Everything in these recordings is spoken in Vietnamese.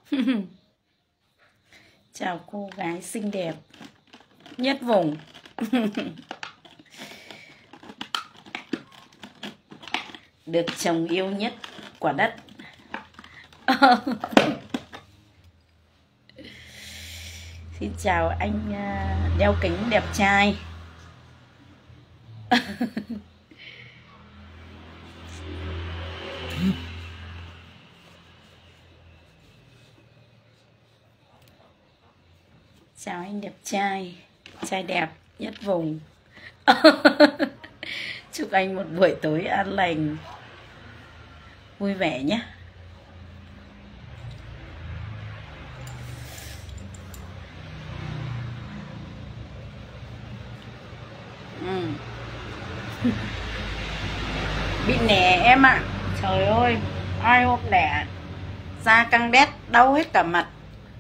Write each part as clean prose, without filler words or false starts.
Chào cô gái xinh đẹp nhất vùng. Được chồng yêu nhất quả đất. Xin chào anh đeo kính đẹp trai. Chào anh đẹp trai, trai đẹp nhất vùng. Chúc anh một buổi tối an lành, vui vẻ nhé. Bị nẻ em ạ. Trời ơi, ai hôm nẻ da căng đét, đau hết cả mặt.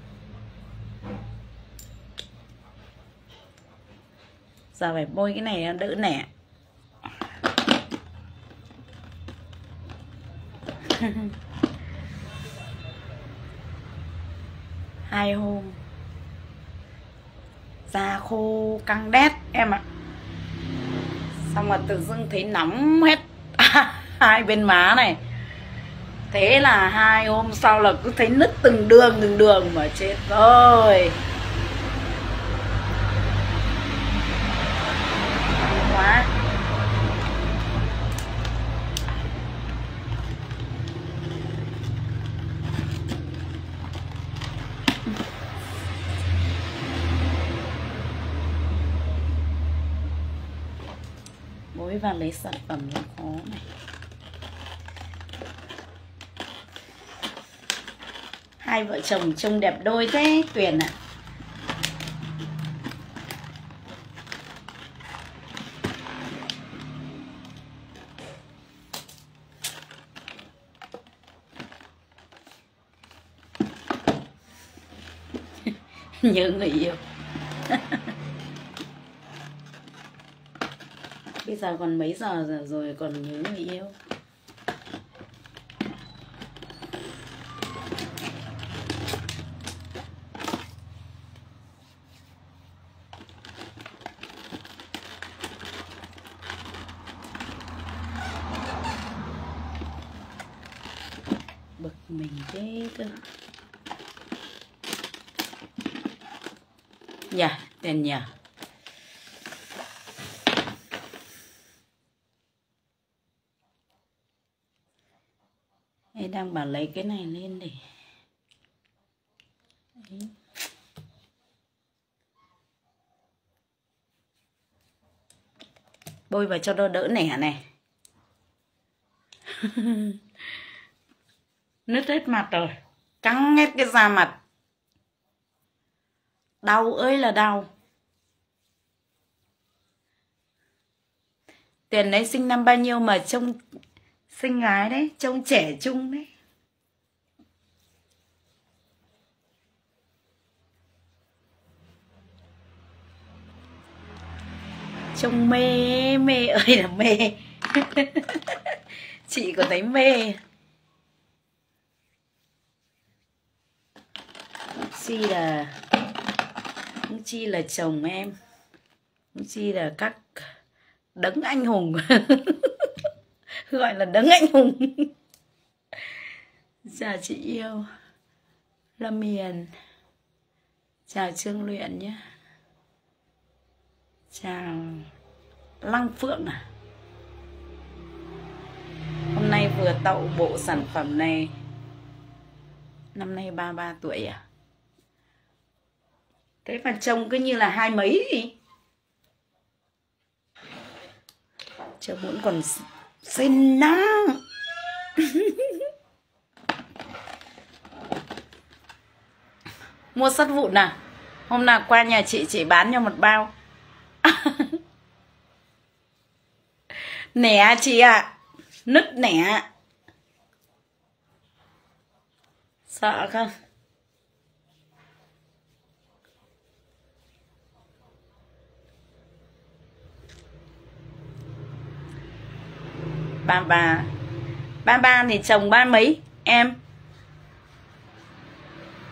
Giờ phải bôi cái này đỡ nẻ. Hai hôm da khô căng đét em ạ. Xong rồi tự dưng thấy nóng hết hai bên má này. Thế là 2 hôm sau là cứ thấy nứt từng đường mà chết rồi. Quá. Bối vào lấy sản phẩm nó khó này. Hai vợ chồng trông đẹp đôi thế Tuyền ạ. Nhớ người yêu. Bây giờ còn mấy giờ rồi còn nhớ người yêu. Bực mình thế cơ. Dạ, tiền nhỉ. Em đang bảo lấy cái này lên để đấy. Bôi vào cho nó đỡ nẻ này. Nứt hết mặt rồi, căng hết cái da mặt. Đau ơi là đau. Tiền đấy sinh năm bao nhiêu mà trông xinh gái đấy, trông trẻ trung đấy. Trông mê, mê ơi là mê. Chị có thấy mê. Chi là chồng em, chi là các đấng anh hùng. Gọi là đấng anh hùng. Chào chị yêu Lâm Hiền. Chào Trương Luyện nhé. Chào Lăng Phượng à. Hôm nay vừa tậu bộ sản phẩm này. Năm nay 33 tuổi à. Thế mà trông cứ như là 20 mấy gì. Chờ muốn còn xinh lắm. Mua sắt vụn à. Hôm nào qua nhà chị bán cho một bao. Nẻ chị ạ. Nứt nẻ. Sợ không? Ba thì chồng 30 mấy em.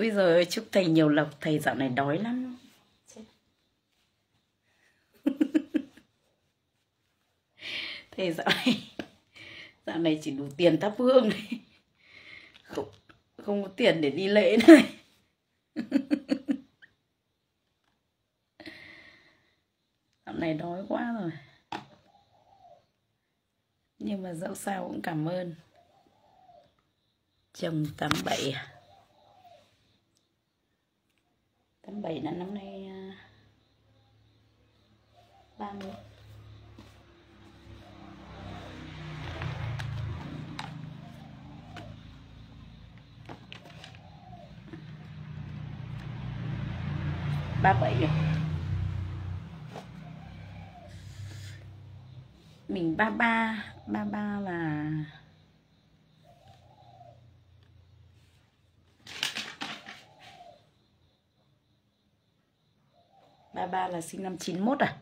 Ui giời ơi, chúc thầy nhiều lộc. Thầy dạo này đói lắm. Thầy dạo này chỉ đủ tiền thắp hương này. Không có tiền để đi lễ này. Dạo này đói quá rồi. Nhưng mà dẫu sao cũng cảm ơn. Chồng 87 à? 87 là năm nay 30. Ba bảy rồi. Mình 33. 33 là sinh năm 91 à?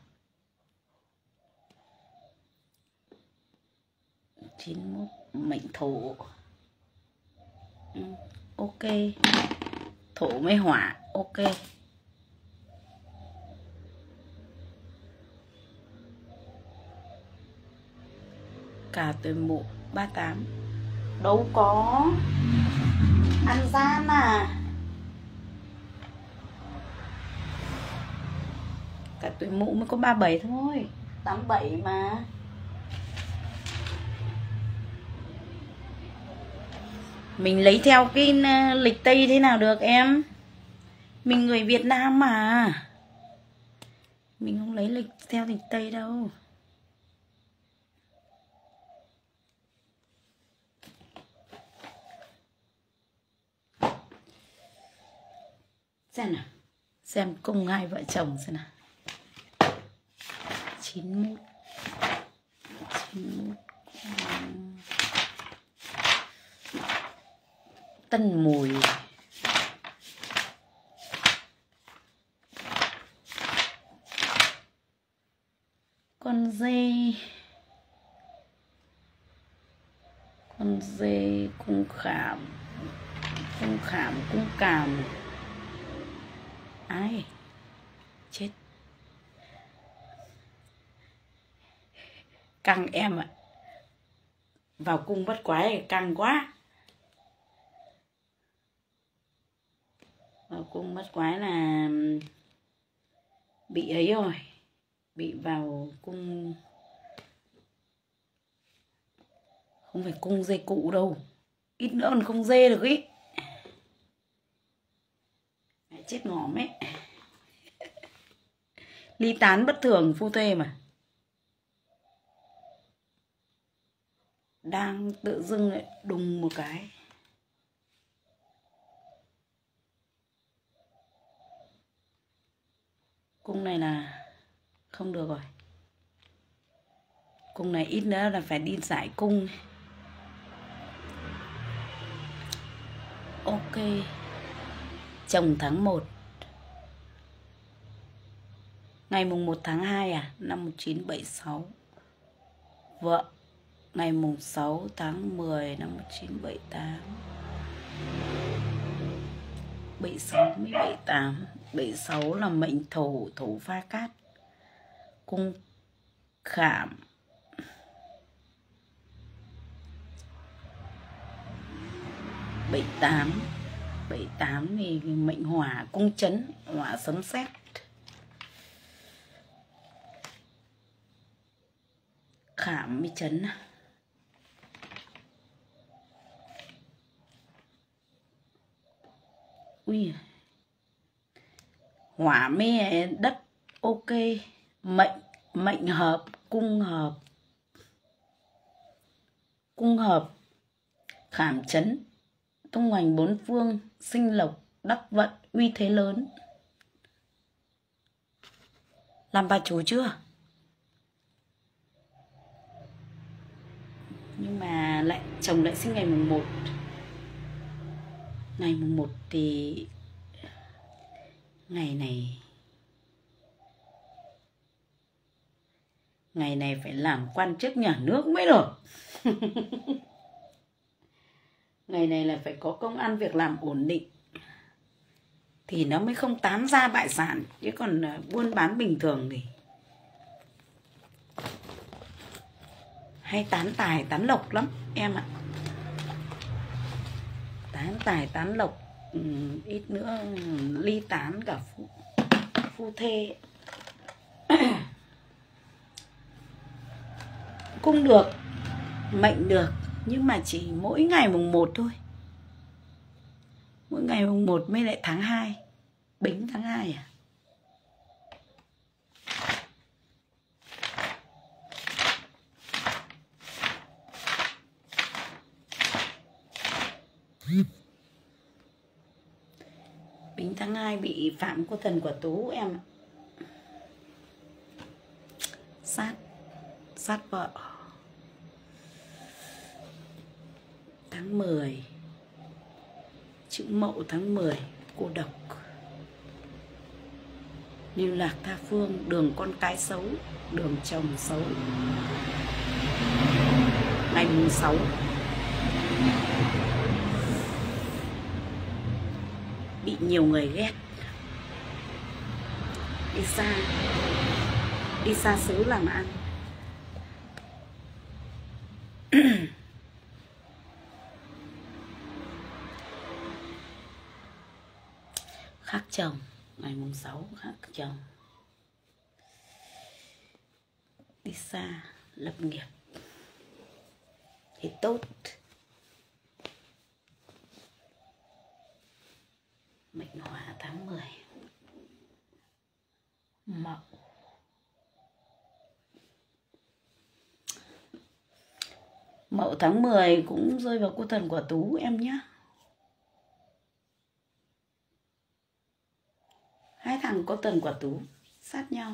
91 mệnh thổ. Ok. Thổ mới hỏa. Ok. Cả tuổi Mụ 38. Đâu có ăn gian à. Cả tuổi Mụ mới có 37 thôi. 87 mà. Mình lấy theo cái lịch Tây thế nào được em. Mình người Việt Nam mà. Mình không lấy lịch theo lịch Tây đâu. Xem nào. Xem cùng hai vợ chồng xem nào. 91. Tân Mùi. Con dê cung khảm. Cung càm. Ai chết. Căng em ạ. Vào cung bắt quái căng quá. Vào cung bắt quái là bị ấy rồi. Bị vào cung. Không phải cung dê cụ đâu. Ít nữa còn không dê được ý. Chết ngỏm ấy. Ly tán bất thường phu thê mà. Đang tự dưng lại đùng một cái. Cung này là không được rồi. Cung này ít nữa là phải đi giải cung. Ok. Chồng tháng 1. Ngày mùng 1 tháng 2 à? Năm 1976. Vợ ngày mùng 6 tháng 10 năm 1978. 76 mới 78. 76 là mệnh thổ. Thổ pha cát. Cung khảm. 78 thì mệnh hỏa. Cung chấn. Hỏa sấm sét. Khảm mới chấn. Ui. Hỏa mới đất. Ok. Mệnh hợp. Cung hợp. Cung hợp. Khảm chấn. Tung hoành bốn phương. Sinh lộc. Đắc vận. Uy thế lớn. Làm bà chủ chưa? Nhưng mà lại chồng lại sinh ngày mùng 1. Ngày mùng 1 thì ngày này phải làm quan chức nhà nước mới được. Ngày này là phải có công ăn việc làm ổn định. thì nó mới không tán ra bại sản, chứ còn buôn bán bình thường thì hay tán tài tán lộc lắm em ạ. Tán tài tán lộc, ít nữa ly tán cả phu thê. Cung được, mệnh được, nhưng mà chỉ mỗi ngày mùng 1 thôi. Mỗi ngày mùng 1 mới lại tháng 2. Bính tháng 2 à? Bính tháng 2 bị phạm cô thần quả Tú em ạ. Sát vợ. Tháng 10, chữ Mậu tháng 10, cô độc. Lưu lạc tha phương, đường con cái xấu, đường chồng xấu. Ngày mùng 6 bị nhiều người ghét. Đi xa xứ làm ăn. Khác chồng, ngày mùng 6 khác chồng. Đi xa lập nghiệp thì tốt. Mệnh hỏa tháng 10. Mậu. Mậu tháng 10 cũng rơi vào cô thần quả Tú em nhé. Hai thằng cô thần quả Tú sát nhau.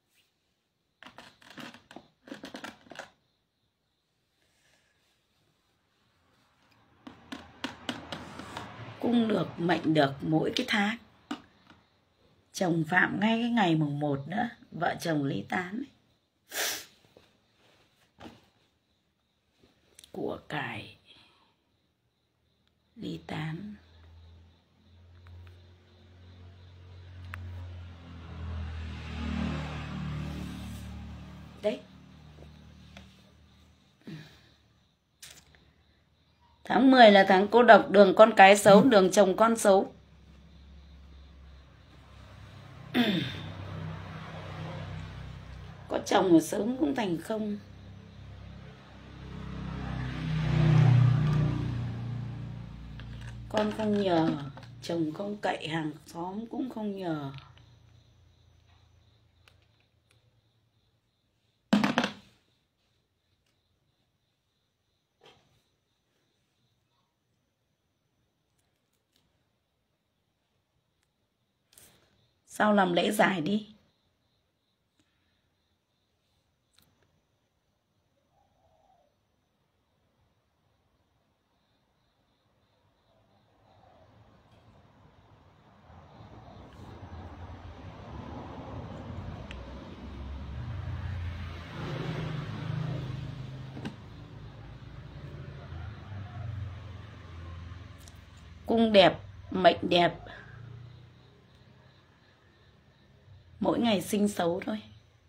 Cung được, mệnh được mỗi cái tháng. Chồng phạm ngay cái ngày mùng 1 nữa. Vợ chồng ly tán. Của cải ly tán. Đấy. Tháng 10 là tháng cô độc, đường con cái xấu, đường chồng con xấu. Có chồng mà sớm cũng thành không. Con không nhờ, chồng không cậy, hàng xóm cũng không nhờ. Sau làm lễ giải đi. Cung đẹp, mệnh đẹp. Mỗi ngày sinh xấu thôi.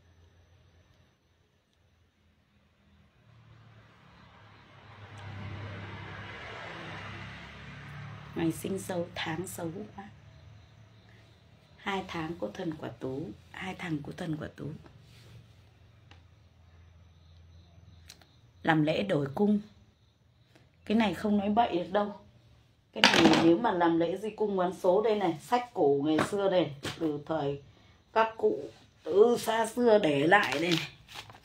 Ngày sinh xấu, tháng xấu quá. 2 tháng cô thần quả Tú, 2 thằng cô thần quả Tú. Làm lễ đổi cung. Cái này không nói bậy được đâu. Cái này nếu mà làm lễ di cung bán số đây này, sách cổ ngày xưa đây, từ thời các cụ từ xa xưa để lại đây này.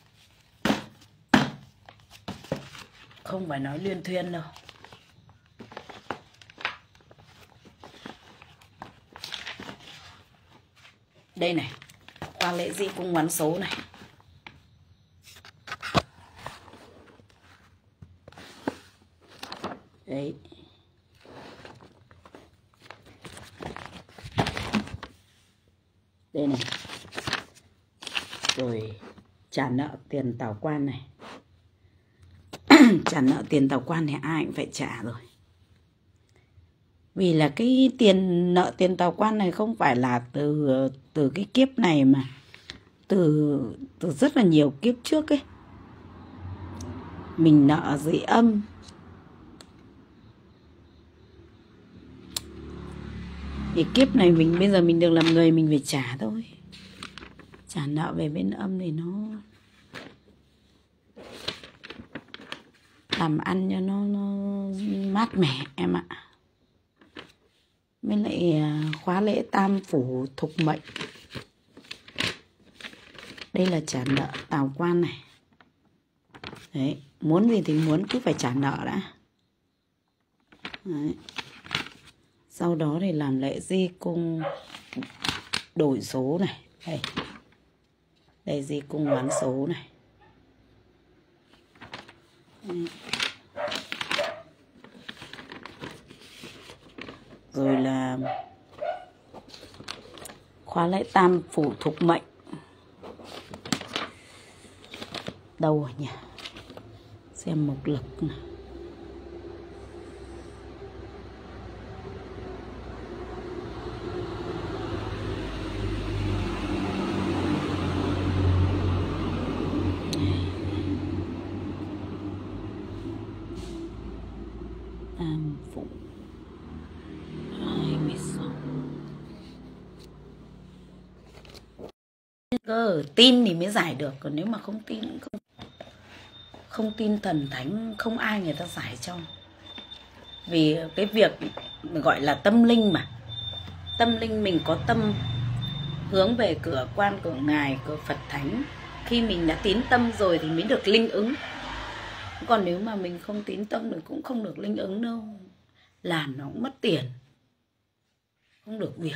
Không phải nói luyên thuyên đâu. Đây này, qua lễ di cung bán số này. Đấy. Đây này. Rồi trả nợ tiền tảo quan này. Trả nợ tiền tảo quan thì ai cũng phải trả rồi. Vì là cái nợ tiền tào quan này không phải là từ cái kiếp này, mà từ rất là nhiều kiếp trước ấy. Mình nợ dưới âm. Thì kiếp này bây giờ mình được làm người, mình phải trả thôi. Trả nợ về bên âm thì nó làm ăn cho nó mát mẻ em ạ. Với lại khóa lễ tam phủ thục mệnh. Đây là trả nợ tào quan này. Đấy, muốn gì thì muốn, cứ phải trả nợ đã. Đấy. Sau đó thì làm lễ di cung đổi số này. Đây, đây di cung bán số này. Đấy. Rồi là khóa lễ tam phủ thục mệnh. Đâu rồi nhỉ? Xem mộc lực này. Tam phủ 26. Cơ tin thì mới giải được, còn nếu mà không tin, không tin thần thánh, không ai người ta giải cho. Vì cái việc gọi là tâm linh mà. Tâm linh mình có tâm hướng về cửa quan, cửa ngài, cửa Phật thánh. Khi mình đã tín tâm rồi thì mới được linh ứng. Còn nếu mà mình không tín tâm thì cũng không được linh ứng đâu. Làm nó cũng mất tiền, không được việc.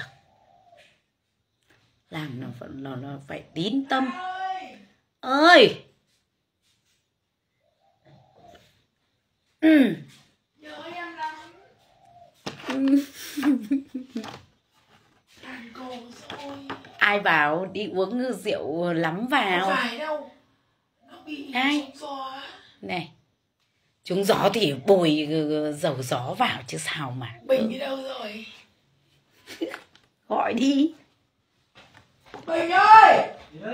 Làm nó phải tín tâm. Ơi! Ai bảo đi uống rượu lắm vào? Không phải đâu. Nó bị ai? trúng gió. Này, trúng gió thì bồi dầu gió vào chứ sao mà. Bình đi đâu rồi? Gọi đi. Bình ơi!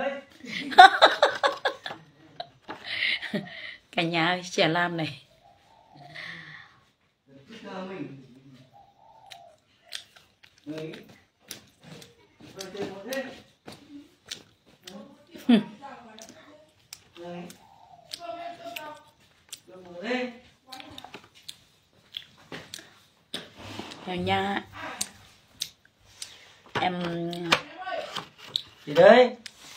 Cả nhà ơi, chè lam này. Cả nhà em gì đấy,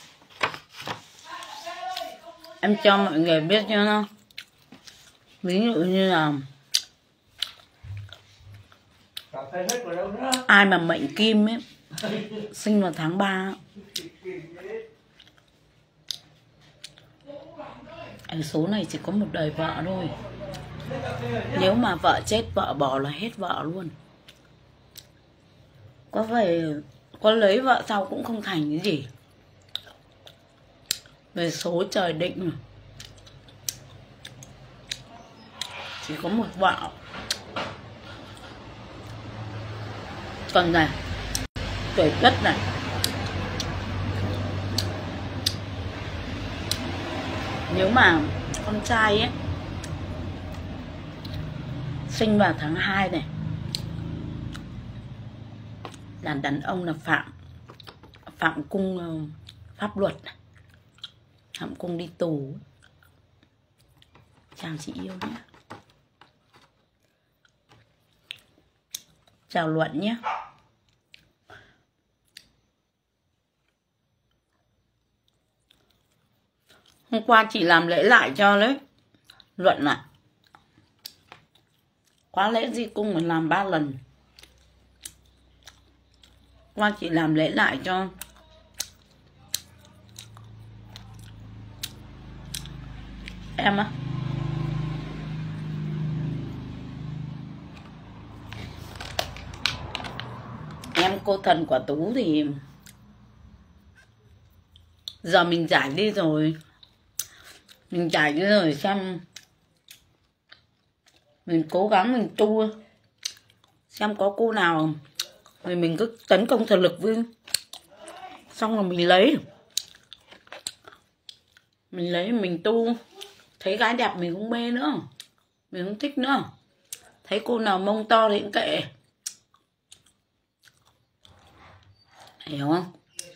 em cho mọi người biết cho nó. Ví dụ như là ai mà mệnh kim ấy, sinh vào tháng 3, ở số này chỉ có một đời vợ thôi. Nếu mà vợ chết, vợ bỏ là hết vợ luôn. Có lấy vợ sau cũng không thành cái gì. Về số trời định mà. Chỉ có một vợ. Còn này, tuổi Tuất này, nếu mà con trai ấy sinh vào tháng 2 này, là đàn ông là phạm cung pháp luật, phạm cung đi tù. Chào chị yêu nhé. Chào Luận nhé. Hôm qua chị làm lễ lại cho đấy Luận ạ. Khóa lễ di cung mình làm 3 lần. Qua chị làm lễ lại cho. Em á. Em cô thần quả Tú thì giờ mình giải đi rồi. Mình giải đi rồi xem. Mình cố gắng mình tu Xem có cô nào thì mình cứ tấn công thực lực với, xong rồi mình lấy mình tu. Thấy gái đẹp mình cũng mê nữa, mình cũng thích nữa. Thấy cô nào mông to thì cũng kệ, hiểu không?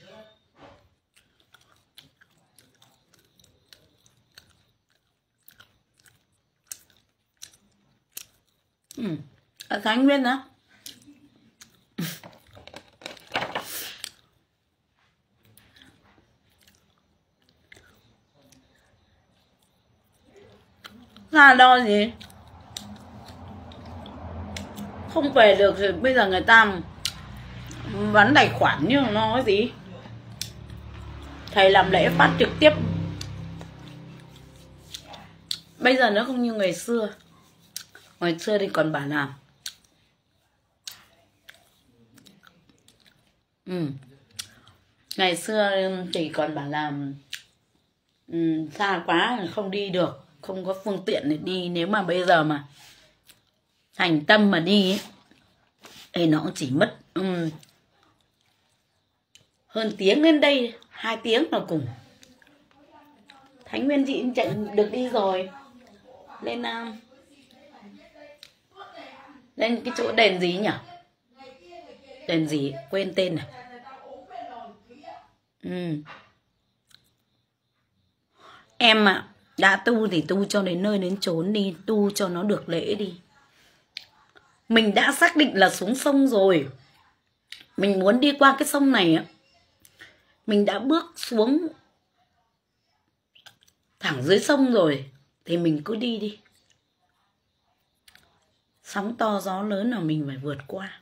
Khánh Nguyên đó. Ra đo gì không về được thì bây giờ người ta bán tài khoản như nó cái gì. Thầy làm lễ phát trực tiếp. Bây giờ nó không như ngày xưa. Ngày xưa thì còn bảo là ngày xưa thì còn bảo là xa quá không đi được, không có phương tiện để đi. Nếu mà bây giờ mà thành tâm mà đi ấy, thì nó cũng chỉ mất hơn tiếng lên đây, 2 tiếng là cùng. Thánh Nguyên chị chạy được đi rồi. Lên lên cái chỗ đền gì nhỉ? Đền gì quên tên này. Em ạ, đã tu thì tu cho đến nơi đến chốn đi, tu cho nó được lễ đi. Mình đã xác định là xuống sông rồi, mình muốn đi qua cái sông này á, mình đã bước xuống thẳng dưới sông rồi thì mình cứ đi đi. Sóng to gió lớn là mình phải vượt qua.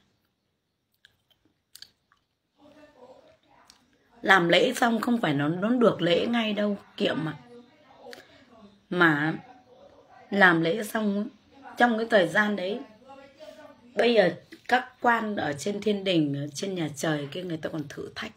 Làm lễ xong không phải nó được lễ ngay đâu Kiệm ạ. Mà làm lễ xong trong cái thời gian đấy, bây giờ các quan ở trên thiên đình, ở trên nhà trời kia, người ta còn thử thách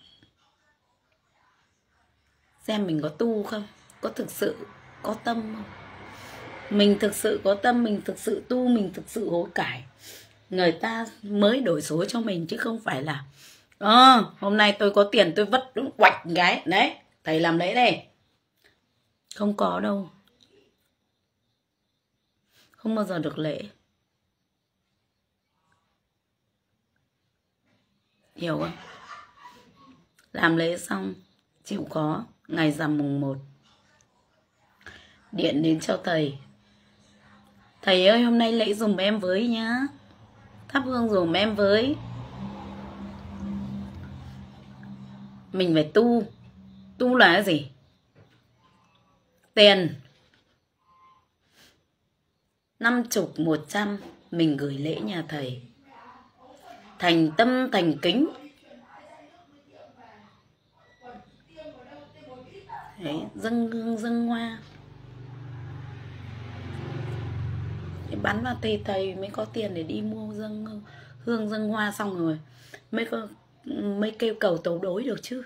xem mình có tu không, có thực sự có tâm không. Mình thực sự có tâm, mình thực sự tu, mình thực sự hối cải, người ta mới đổi số cho mình, chứ không phải là hôm nay tôi có tiền tôi vất đúng quạch cái đấy, thầy làm lễ đây. Không có đâu, không bao giờ được lễ. Hiểu không? Làm lễ xong chịu khó ngày rằm mùng 1 điện đến cho thầy. Thầy ơi hôm nay lễ dùm em với nhá, thắp hương dùm em với. Mình phải tu. Tu là cái gì? Tiền 50, 100 mình gửi lễ nhà thầy, thành tâm thành kính. Đấy, dâng hương dâng hoa. Để bắn vào thầy mới có tiền để đi mua dâng hương dâng hoa, xong rồi mới kêu cầu tấu đối được chứ.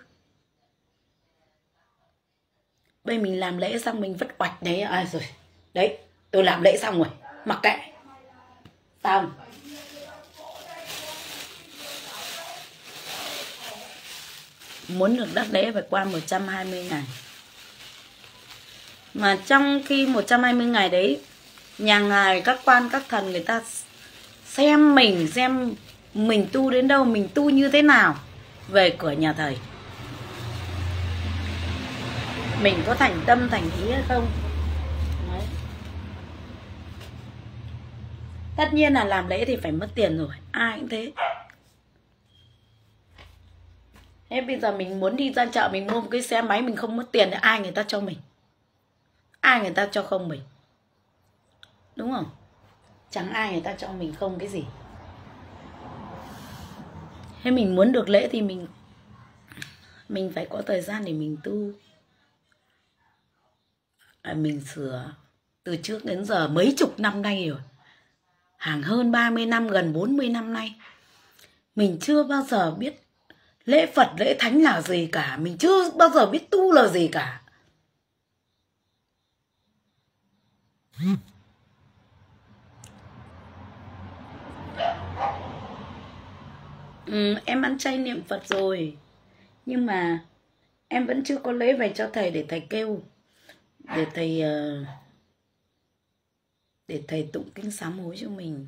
Bây mình làm lễ xong mình vất oạch đấy. Rồi đấy, tôi làm lễ xong rồi, mặc kệ. Xong muốn được đắc lễ phải qua 120 ngày. Mà trong khi 120 ngày đấy, nhà ngài, các quan, các thần người ta xem mình tu đến đâu, mình tu như thế nào về cửa nhà thầy. Mình có thành tâm thành ý hay không? Đấy. Tất nhiên là làm lễ thì phải mất tiền rồi, ai cũng thế. Thế bây giờ mình muốn đi ra chợ, mình mua một cái xe máy mình không mất tiền thì ai người ta cho mình? Ai người ta cho không mình? Đúng không? Chẳng ai người ta cho mình không cái gì. Thế mình muốn được lễ thì mình phải có thời gian để mình tu. Mình sửa từ trước đến giờ mấy chục năm nay rồi, hàng hơn 30 năm, gần 40 năm nay, mình chưa bao giờ biết lễ Phật lễ Thánh là gì cả. Mình chưa bao giờ biết tu là gì cả. Em ăn chay niệm Phật rồi, nhưng mà em vẫn chưa có lễ về cho thầy để thầy kêu, để thầy tụng kinh sám hối cho mình.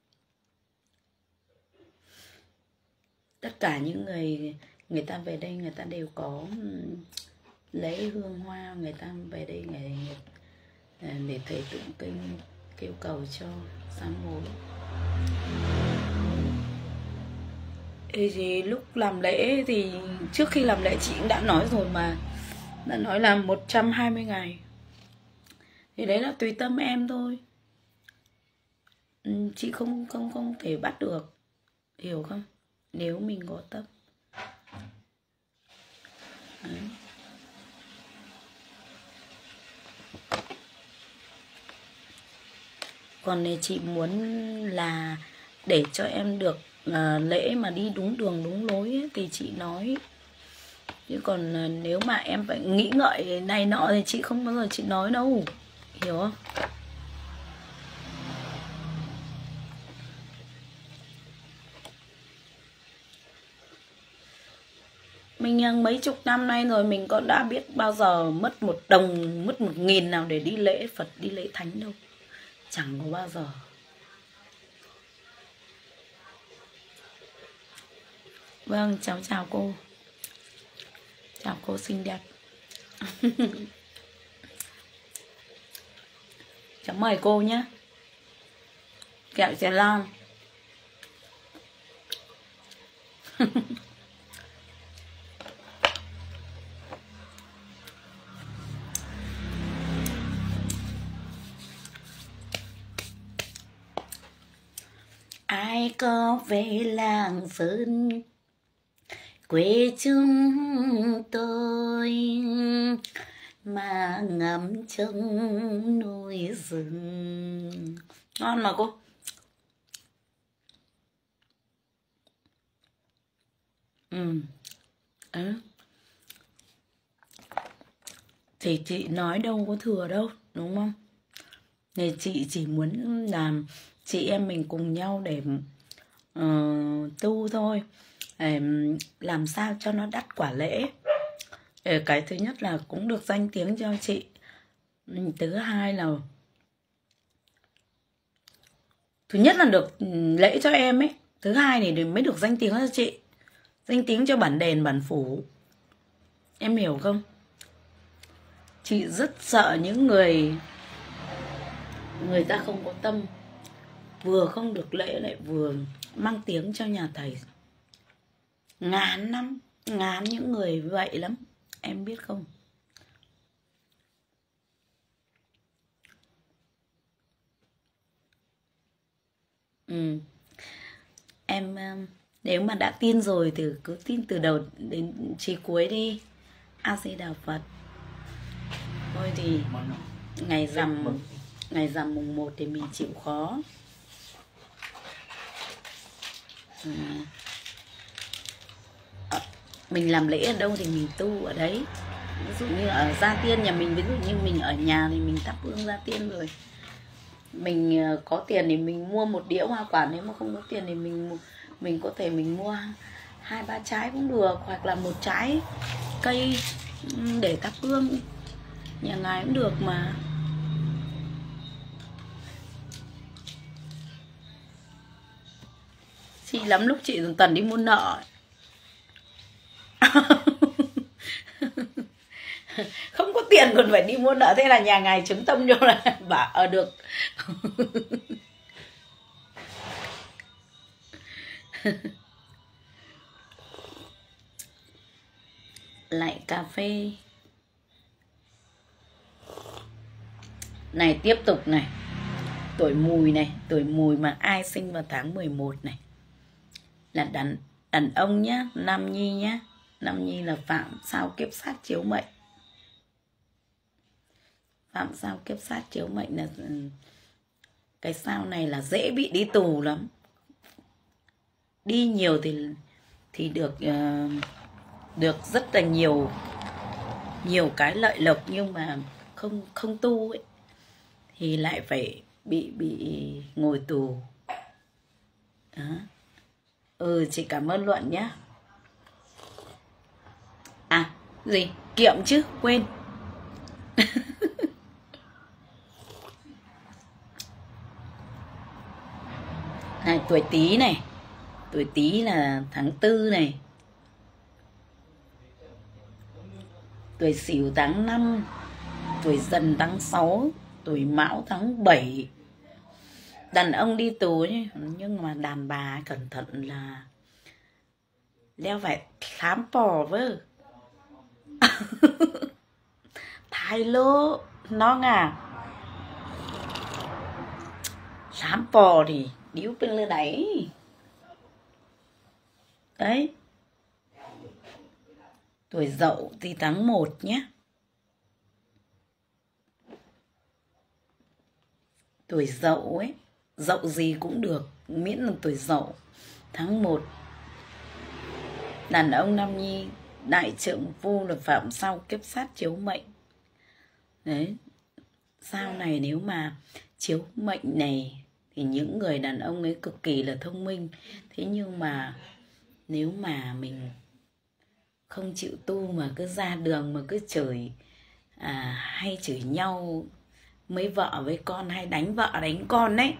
Tất cả những người ta về đây, người ta đều có lễ hương hoa, người ta về đây để thầy tụng kinh kêu cầu cho sám hối. Thì lúc làm lễ thì trước khi làm lễ chị cũng đã nói rồi mà, đã nói là 120 ngày. Thì đấy là tùy tâm em thôi. Chị không thể bắt được, hiểu không? Nếu mình có tâm. Đấy. Còn này chị muốn là để cho em được lễ mà đi đúng đường đúng lối ấy, thì chị nói. Chứ còn nếu mà em phải nghĩ ngợi này nọ thì chị không bao giờ chị nói đâu, hiểu không? Mình mấy chục năm nay rồi, mình có đã biết bao giờ mất 1 đồng, mất 1.000 nào để đi lễ Phật, đi lễ Thánh đâu. Chẳng có bao giờ. Vâng, chào cô. Chào cô xinh đẹp. Cháu mời cô nhé. Kẹo Trẻ Lan. Ai có về làng Sơn quê chúng tôi mà ngắm trông núi rừng. Ngon mà cô. Thì chị nói đâu có thừa đâu, đúng không? Thì chị chỉ muốn làm chị em mình cùng nhau để tu thôi, để làm sao cho nó đắt quả lễ. Cái thứ nhất là cũng được danh tiếng cho chị, thứ hai là thứ nhất là được lễ cho em ấy, thứ hai thì mới được danh tiếng cho chị, danh tiếng cho bản đền bản phủ, em hiểu không? Chị rất sợ những người ta không có tâm, vừa không được lễ lại vừa mang tiếng cho nhà thầy. Ngán những người vậy lắm, em biết không? Em nếu mà đã tin rồi thì cứ tin từ đầu đến chí cuối đi. A Di Đà Phật. Thôi thì ngày rằm mùng 1 thì mình chịu khó. Mình làm lễ ở đâu thì mình tu ở đấy. Ví dụ như ở Gia Tiên nhà mình, ví dụ như mình ở nhà thì mình thắp hương Gia Tiên rồi. Mình có tiền thì mình mua 1 đĩa hoa quả, nếu mà không có tiền thì mình có thể mình mua 2-3 trái cũng được, hoặc là 1 trái cây để thắp hương nhà ngài cũng được mà. Chị lắm lúc chị dùng Tần đi mua nợ. Không có tiền còn phải đi mua nợ, thế là nhà ngài chứng tâm cho là bảo ở được. Lại cà phê này, tiếp tục này. Tuổi Mùi này, tuổi Mùi mà ai sinh vào tháng 11 này là đàn ông nhá, nam nhi nhá. Nam nhi là phạm sao kiếp sát chiếu mệnh. Phạm sao kiếp sát chiếu mệnh là cái sao này là dễ bị đi tù lắm. Đi nhiều thì được rất là nhiều cái lợi lộc, nhưng mà không tu ấy thì lại phải bị ngồi tù. Đó. Ừ, chị cảm ơn Luận nhá. À, gì? Kiệm chứ, quên. Này, tuổi Tý này. Tuổi Tý là tháng 4 này. Tuổi Sửu tháng 5, tuổi Dần tháng 6, tuổi Mão tháng 7. Đàn ông đi tù nhé, nhưng mà đàn bà cẩn thận là đeo phải thám bò vơ. Thái lô nó à. Thám bò thì điếu bên lơ đấy. Đấy. Tuổi Dậu thì tháng 1 nhé. Tuổi Dậu ấy, Dậu gì cũng được, miễn là tuổi Dậu. Tháng 1. Đàn ông nam nhi, đại trượng phu là phạm sao kiếp sát chiếu mệnh. Đấy. Sao này nếu mà chiếu mệnh này thì những người đàn ông ấy cực kỳ là thông minh. Thế nhưng mà nếu mà mình không chịu tu mà cứ ra đường mà cứ chửi, hay chửi nhau, mấy vợ với con hay đánh vợ đánh con đấy,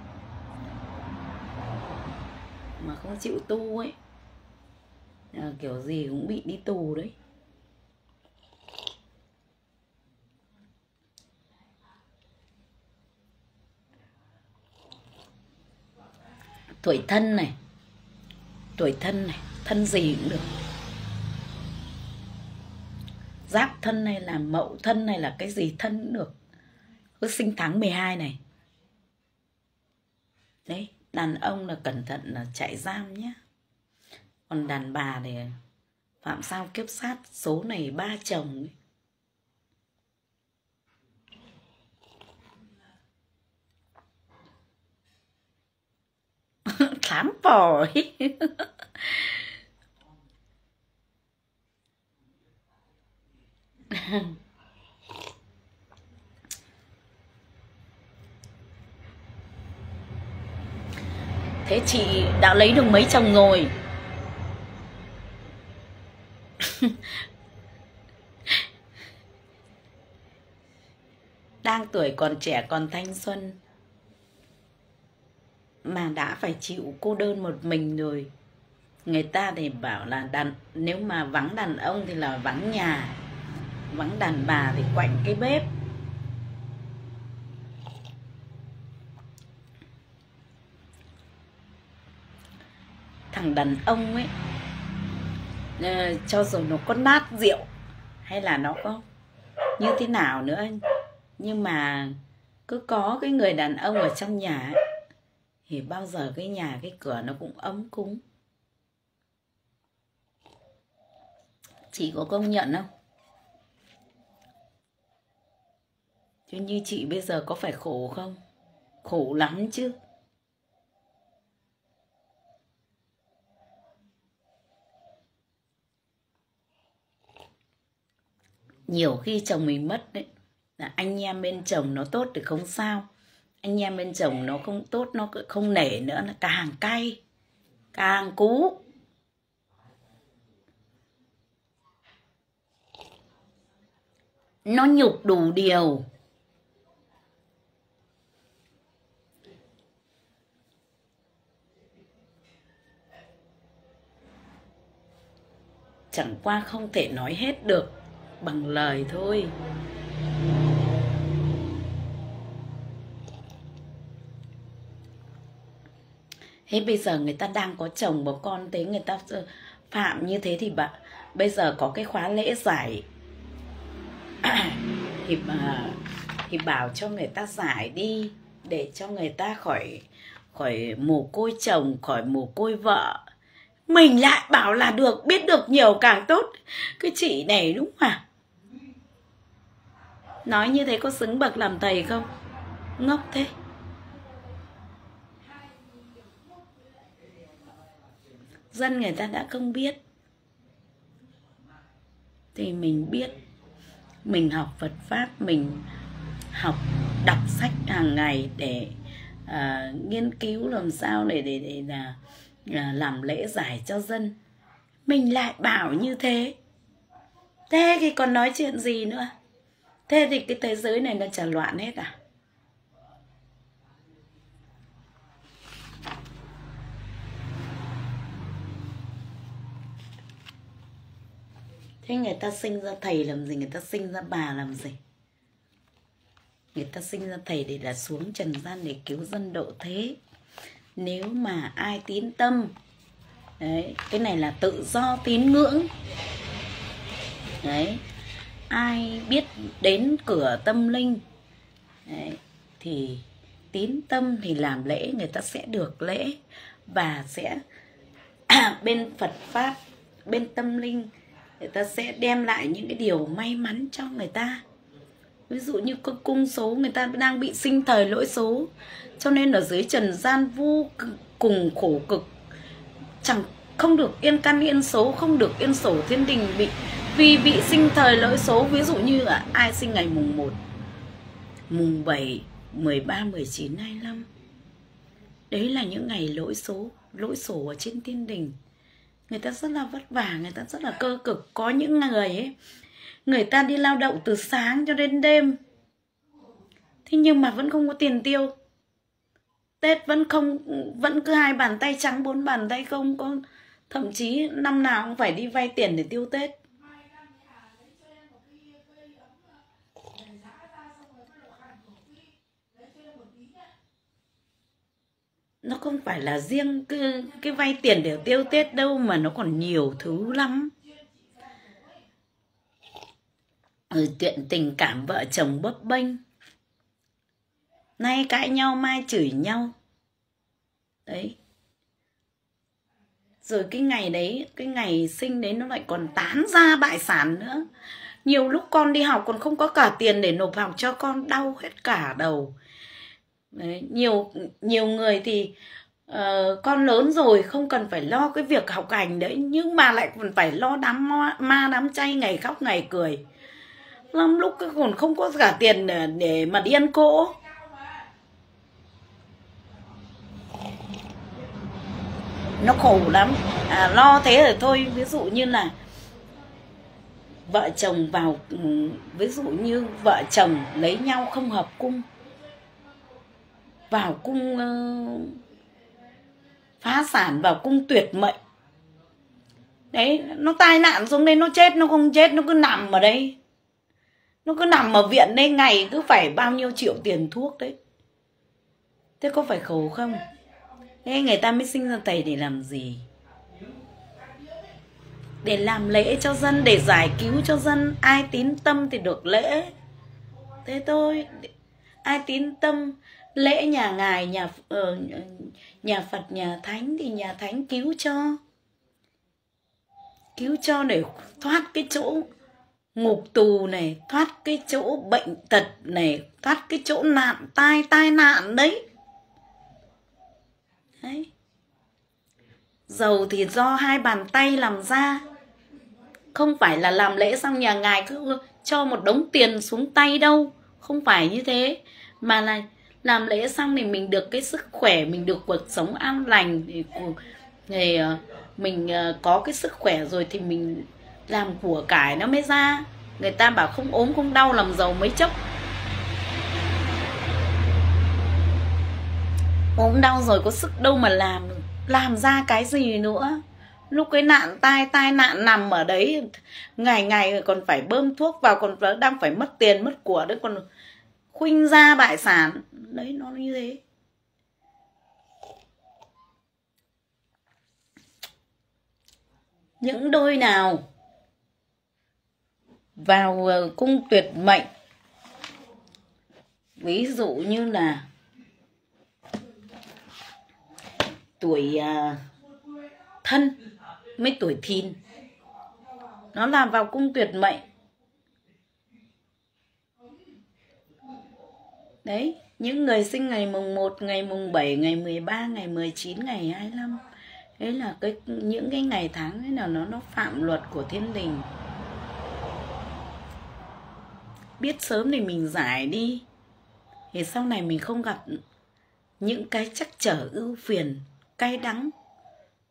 mà không chịu tu ấy, kiểu gì cũng bị đi tù đấy. Tuổi Thân này. Tuổi Thân này, thân gì cũng được. Giáp Thân hay là Mậu Thân hay là cái gì thân cũng được. Cứ sinh tháng 12 này. Đấy, đàn ông là cẩn thận là chạy giam nhé. Còn đàn bà thì phạm sao kiếp sát, số này 3 chồng ấy. Thám bò ấy. Thế chị đã lấy được mấy chồng rồi? Đang tuổi còn trẻ còn thanh xuân mà đã phải chịu cô đơn một mình rồi. Người ta thì bảo là nếu mà vắng đàn ông thì là vắng nhà, vắng đàn bà thì quạnh cái bếp. Thằng đàn ông ấy, cho dù nó có nát rượu hay là nó có như thế nào nữa, nhưng mà cứ có cái người đàn ông ở trong nhà ấy, thì bao giờ cái nhà cái cửa nó cũng ấm cúng. Chị có công nhận không? Chứ như chị bây giờ có phải khổ không? Khổ lắm chứ. Nhiều khi chồng mình mất đấy, là anh em bên chồng nó tốt thì không sao. Anh em bên chồng nó không tốt, nó không nể nữa, nó càng cay, càng cú. Nó nhục đủ điều. Chẳng qua không thể nói hết được bằng lời thôi. Thế bây giờ người ta đang có chồng có con, thế người ta phạm như thế thì bây giờ có cái khóa lễ giải thì bảo cho người ta giải đi, để cho người ta khỏi mồ côi chồng, khỏi mồ côi vợ. Mình lại bảo là được, biết được nhiều càng tốt. Cái chị này đúng à? Nói như thế có xứng bậc làm thầy không? Ngốc thế. Dân người ta đã không biết thì mình biết. Mình học Phật Pháp, mình học đọc sách hàng ngày để nghiên cứu làm sao để làm lễ giải cho dân. Mình lại bảo như thế. Thế thì còn nói chuyện gì nữa? Thế thì cái thế giới này nó chả loạn hết à? Thế người ta sinh ra thầy làm gì? Người ta sinh ra bà làm gì? Người ta sinh ra thầy để là xuống trần gian để cứu dân độ thế. Nếu mà ai tín tâm, đấy, cái này là tự do tín ngưỡng. Đấy, ai biết đến cửa tâm linh, đấy, thì tín tâm thì làm lễ, người ta sẽ được lễ. Và sẽ bên Phật Pháp, bên tâm linh, người ta sẽ đem lại những cái điều may mắn cho người ta. Ví dụ như cung số, người ta đang bị sinh thời lỗi số, cho nên ở dưới trần gian vô cùng khổ cực, chẳng không được yên căn yên số, không được yên sổ thiên đình, vì bị sinh thời lỗi số. Ví dụ như là ai sinh ngày mùng 1, mùng 7, 13, 19, 25, đấy là những ngày lỗi sổ ở trên thiên đình. Người ta rất là vất vả, người ta rất là cơ cực. Có những người ấy, người ta đi lao động từ sáng cho đến đêm, thế nhưng mà vẫn không có tiền tiêu. Tết vẫn cứ 2 bàn tay trắng 4 bàn tay không có, thậm chí năm nào cũng phải đi vay tiền để tiêu Tết. Nó không phải là riêng cái vay tiền để tiêu Tết đâu, mà nó còn nhiều thứ lắm. Chuyện tình cảm vợ chồng bấp bênh, nay cãi nhau mai chửi nhau. Đấy. Rồi cái ngày đấy, cái ngày sinh đấy nó lại còn tán ra bại sản nữa. Nhiều lúc con đi học còn không có cả tiền để nộp học cho con, đau hết cả đầu. Đấy. Nhiều người thì con lớn rồi không cần phải lo cái việc học hành đấy, nhưng mà lại còn phải lo đám ma đám chay, ngày khóc ngày cười. Lắm lúc còn không có cả tiền để mà đi ăn cỗ. Nó khổ lắm. Lo thế rồi thôi. Ví dụ như là vợ chồng vào, ví dụ như vợ chồng lấy nhau không hợp cung, vào cung phá sản, vào cung tuyệt mệnh. Đấy, nó tai nạn xuống đây, nó chết, nó không chết, nó cứ nằm ở đây. Nó cứ nằm ở viện đây, ngày cứ phải bao nhiêu triệu tiền thuốc đấy. Thế có phải khổ không? Thế người ta mới sinh ra thầy để làm gì? Để làm lễ cho dân, để giải cứu cho dân. Ai tín tâm thì được lễ. Thế thôi. Ai tín tâm lễ nhà ngài, nhà Phật, nhà Thánh thì nhà Thánh cứu cho. Cứu cho để thoát cái chỗ ngục tù này, thoát cái chỗ bệnh tật này, thoát cái chỗ nạn tai nạn đấy. Đấy. Giàu thì do 2 bàn tay làm ra. Không phải là làm lễ xong nhà ngài cứ cho một đống tiền xuống tay đâu. Không phải như thế. Mà là làm lễ xong thì mình được cái sức khỏe, mình được cuộc sống an lành, thì mình có cái sức khỏe rồi thì mình làm của cải nó mới ra. Người ta bảo không ốm không đau làm giàu mấy chốc. Ốm đau rồi có sức đâu mà làm ra cái gì nữa. Lúc cái nạn tai nạn nằm ở đấy, ngày còn phải bơm thuốc vào, còn đang phải mất tiền mất của đấy, còn khuynh ra bại sản. Đấy, nó như thế. Những đôi nào vào cung tuyệt mệnh, ví dụ như là tuổi Thân với tuổi Thìn, nó làm vào cung tuyệt mệnh. Đấy, những người sinh ngày mùng 1, ngày mùng 7, ngày 13, ngày 19, ngày 25. Đấy là những cái ngày tháng ấy nào nó phạm luật của thiên đình. Biết sớm thì mình giải đi, thì sau này mình không gặp những cái trắc trở ưu phiền, cay đắng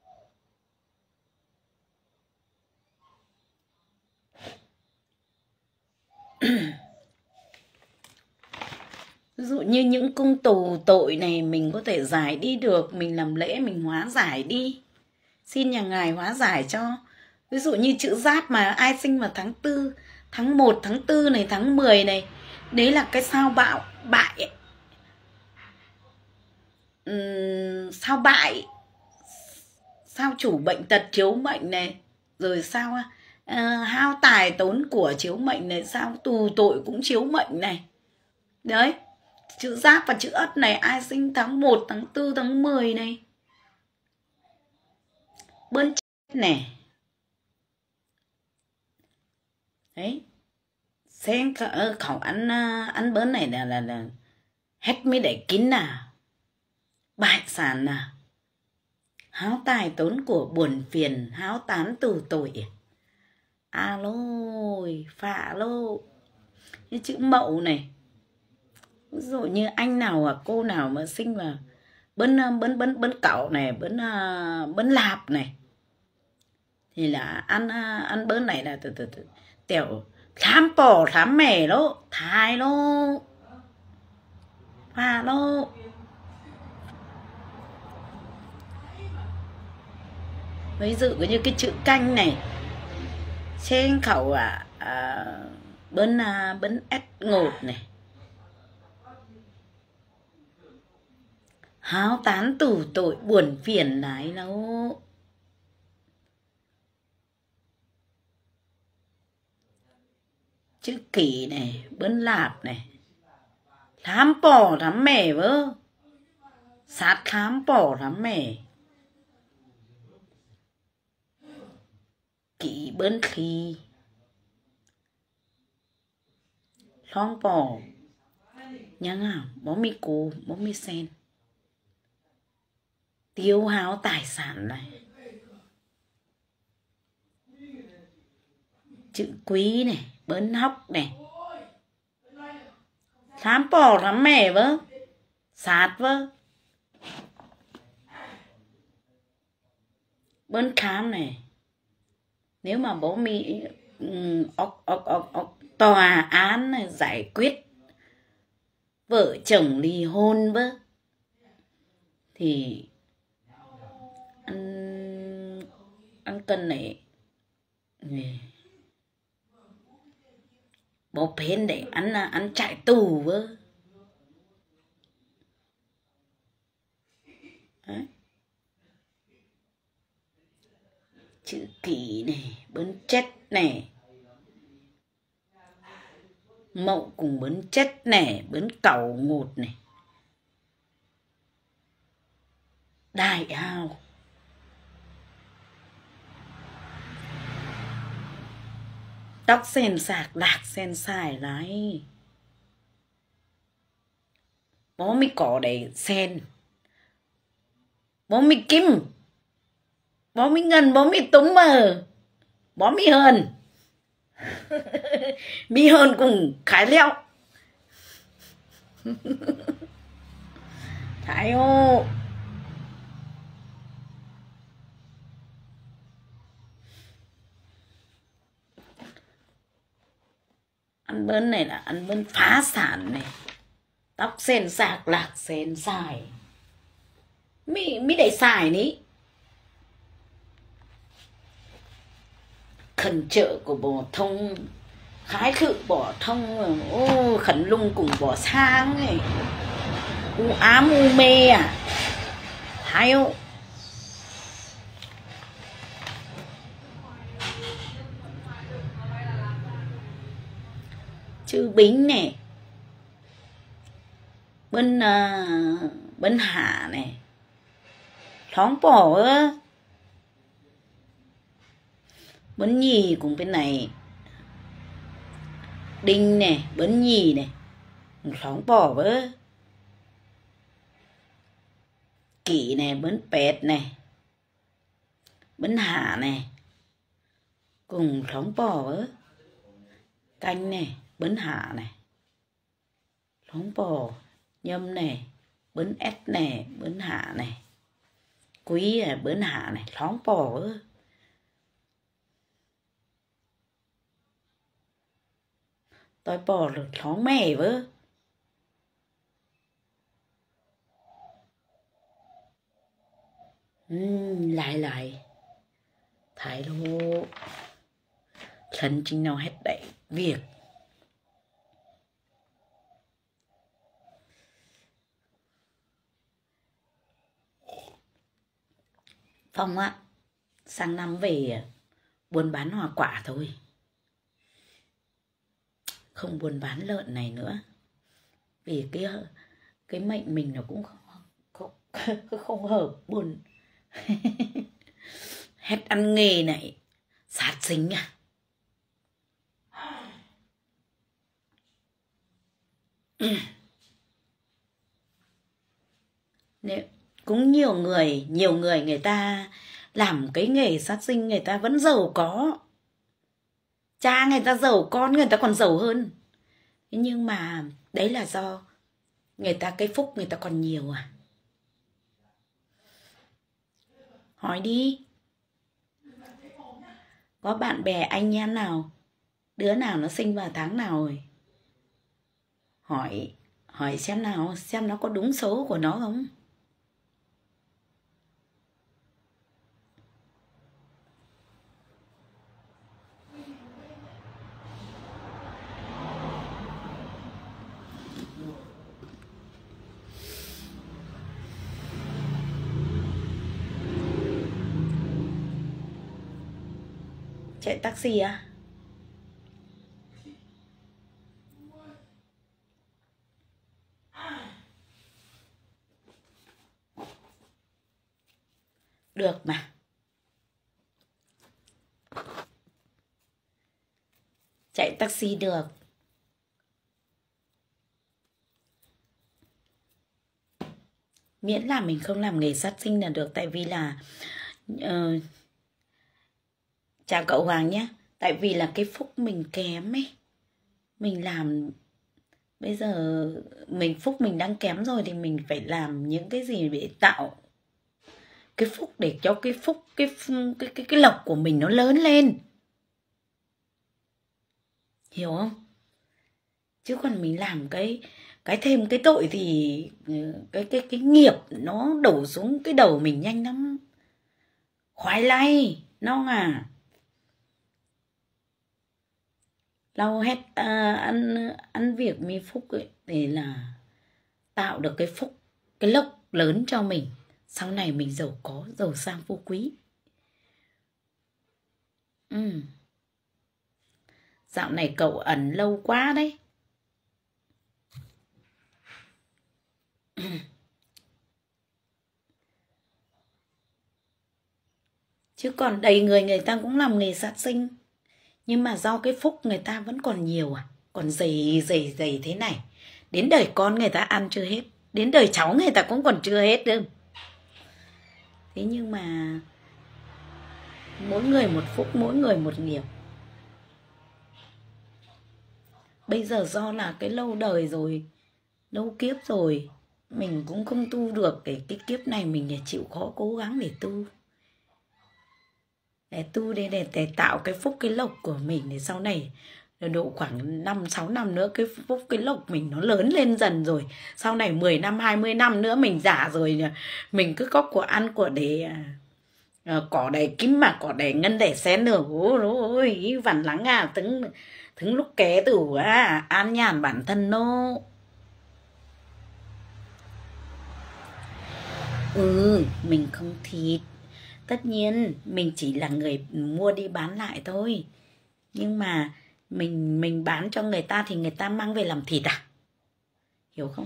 Ví dụ như những cung tù tội này mình có thể giải đi được, mình làm lễ mình hóa giải đi. Xin nhà ngài hóa giải cho. Ví dụ như chữ Giáp mà ai sinh vào tháng 4, tháng 1, tháng 4 này, tháng 10 này, đấy là cái sao bạo bại ấy. Sao bại, sao chủ bệnh tật chiếu mệnh này, rồi sao hao tài tốn của chiếu mệnh này, sao tù tội cũng chiếu mệnh này. Đấy, chữ Giáp và chữ Ất này ai sinh tháng 1, tháng 4, tháng 10 này. Bơn chết này. Đấy. Xem khẩu ăn bớn này là hết mới để kín nào. Bại sản nào. Háo tài tốn của buồn phiền, háo tán tù tội. Alo, phạ lô. Cái chữ Mậu này. Ví dụ như anh nào hoặc cô nào mà sinh vào bấn cẩu này, bấn lạp này, thì là ăn bớn này là tiểu thám bò thám mè lô, thái lô, phạ lô. Ví dụ như cái chữ Canh này, trên khẩu bấn ét ngột này, háo tán tù tội buồn phiền đấy đâu. Chữ Kỷ này, bấn lạp này, thám bò thám mè vơ, sát thám bò thám mè. Kỷ bấn khí, thong bò nhá ngào, bó mi cô, bó mi sen. Tiêu hao tài sản này. Chữ Quý này, bấn hóc này, thám bò thám mè vơ, sát vơ. Bấn khám này. Nếu mà bố mi tòa án này giải quyết vợ chồng ly hôn vơ, thì ăn cân này bố phên để ăn chạy tù vơ. Đấy. Chữ Kỷ này, bấn chết này, Mậu cùng bấn chết này, bấn cẩu ngột này, đại hào. Tóc sen sạc lạc sen xài đấy. Bố mi cỏ để sen, bố mi kim, bố mi ngân, bố mi túng mờ, bố mi hờn. Mi hờn cùng khái leo. Thái ô. Ăn bớn này là ăn bớn phá sản này. Tóc sen sạc lạc sen xài. Mi để xài ní. Khẩn trợ của bò thông, khái khự bò thông, khẩn lung cùng bò sang này, u ám u mê à, thái ô. Chữ Bính này, bân hạ này, thóng bò ơ. Bấn nhì cùng bên này, đinh này, bấn nhì này, thóng bò vơ. Kỷ này, bấn pẹt này, bấn hạ này, cùng thóng bò vơ. Canh này, bấn hạ này, thóng bò. Nhâm này, bấn ét này, bấn hạ này, Quý này, bấn hạ này, thóng bò vơ. Tôi bỏ được thoáng mẻ vơ. Lại thái lô thân chính nào hết đẩy việc Phong ạ, sang năm về buôn bán hoa quả thôi, không buôn bán lợn này nữa, vì cái mệnh mình nó cũng không hợp buồn. Hết ăn nghề này sát sinh à. Cũng nhiều người người ta làm cái nghề sát sinh người ta vẫn giàu có, cha người ta giàu, con người ta còn giàu hơn. Nhưng mà đấy là do người ta cái phúc người ta còn nhiều à. Hỏi đi, có bạn bè anh em nào, đứa nào nó sinh vào tháng nào rồi, hỏi xem nào, xem nó có đúng số của nó không. Chạy taxi à? Được mà. Chạy taxi được. Miễn là mình không làm nghề sát sinh là được. Tại vì là chào cậu Hoàng nhé. Tại vì là cái phúc mình kém ấy. Mình làm, bây giờ phúc mình đang kém rồi thì mình phải làm những cái gì để tạo cái phúc, để cho cái phúc, cái lộc của mình nó lớn lên. Hiểu không? Chứ còn mình làm cái thêm cái tội thì cái nghiệp nó đổ xuống cái đầu mình nhanh lắm. Khoái lay, non à. Lau hết ăn việc mi phúc ấy, để là tạo được cái phúc, cái lộc lớn cho mình. Sau này mình giàu có, giàu sang phú quý. Dạo này cậu ẩn lâu quá đấy. Chứ còn đầy người ta cũng làm nghề sát sinh. Nhưng mà do cái phúc người ta vẫn còn nhiều à. Còn dày thế này. Đến đời con người ta ăn chưa hết. Đến đời cháu người ta cũng còn chưa hết đâu. Thế nhưng mà mỗi người một phúc, mỗi người một nghiệp. Bây giờ do là cái lâu đời rồi, lâu kiếp rồi, mình cũng không tu được. Cái kiếp này mình chịu khó cố gắng để tu. Để tạo cái phúc, cái lộc của mình. Để sau này độ khoảng 5-6 năm nữa cái phúc, cái lộc mình nó lớn lên dần rồi. Sau này 10 năm, 20 năm nữa mình già rồi, mình cứ có của ăn của để cỏ đầy kim mà, cỏ đầy ngân để xén nữa. Ôi vằn lắng à, thứng lúc ké tủ à, an nhàn bản thân nô. Mình không thịt. Tất nhiên mình chỉ là người mua đi bán lại thôi. Nhưng mà mình bán cho người ta thì người ta mang về làm thịt à? Hiểu không?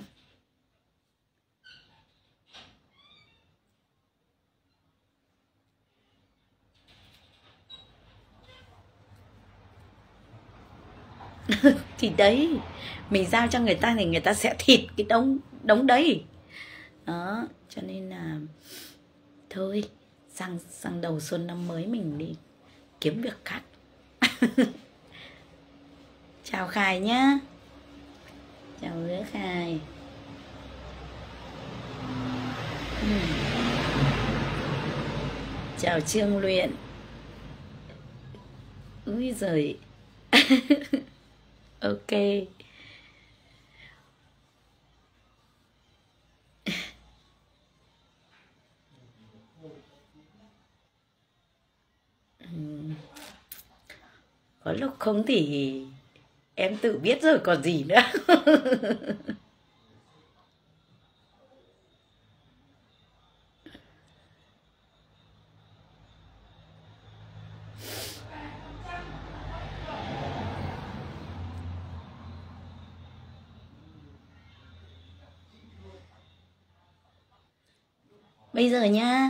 Thì đấy, mình giao cho người ta thì người ta sẽ thịt cái đống đấy. Đó, cho nên là thôi, sang đầu xuân năm mới mình đi kiếm việc khác. Chào Khải nhá. Chào Hứa Khải. Chào Trương Luyện. Úi giời. Ok. Có lúc không thì em tự biết rồi còn gì nữa. Bây giờ nha.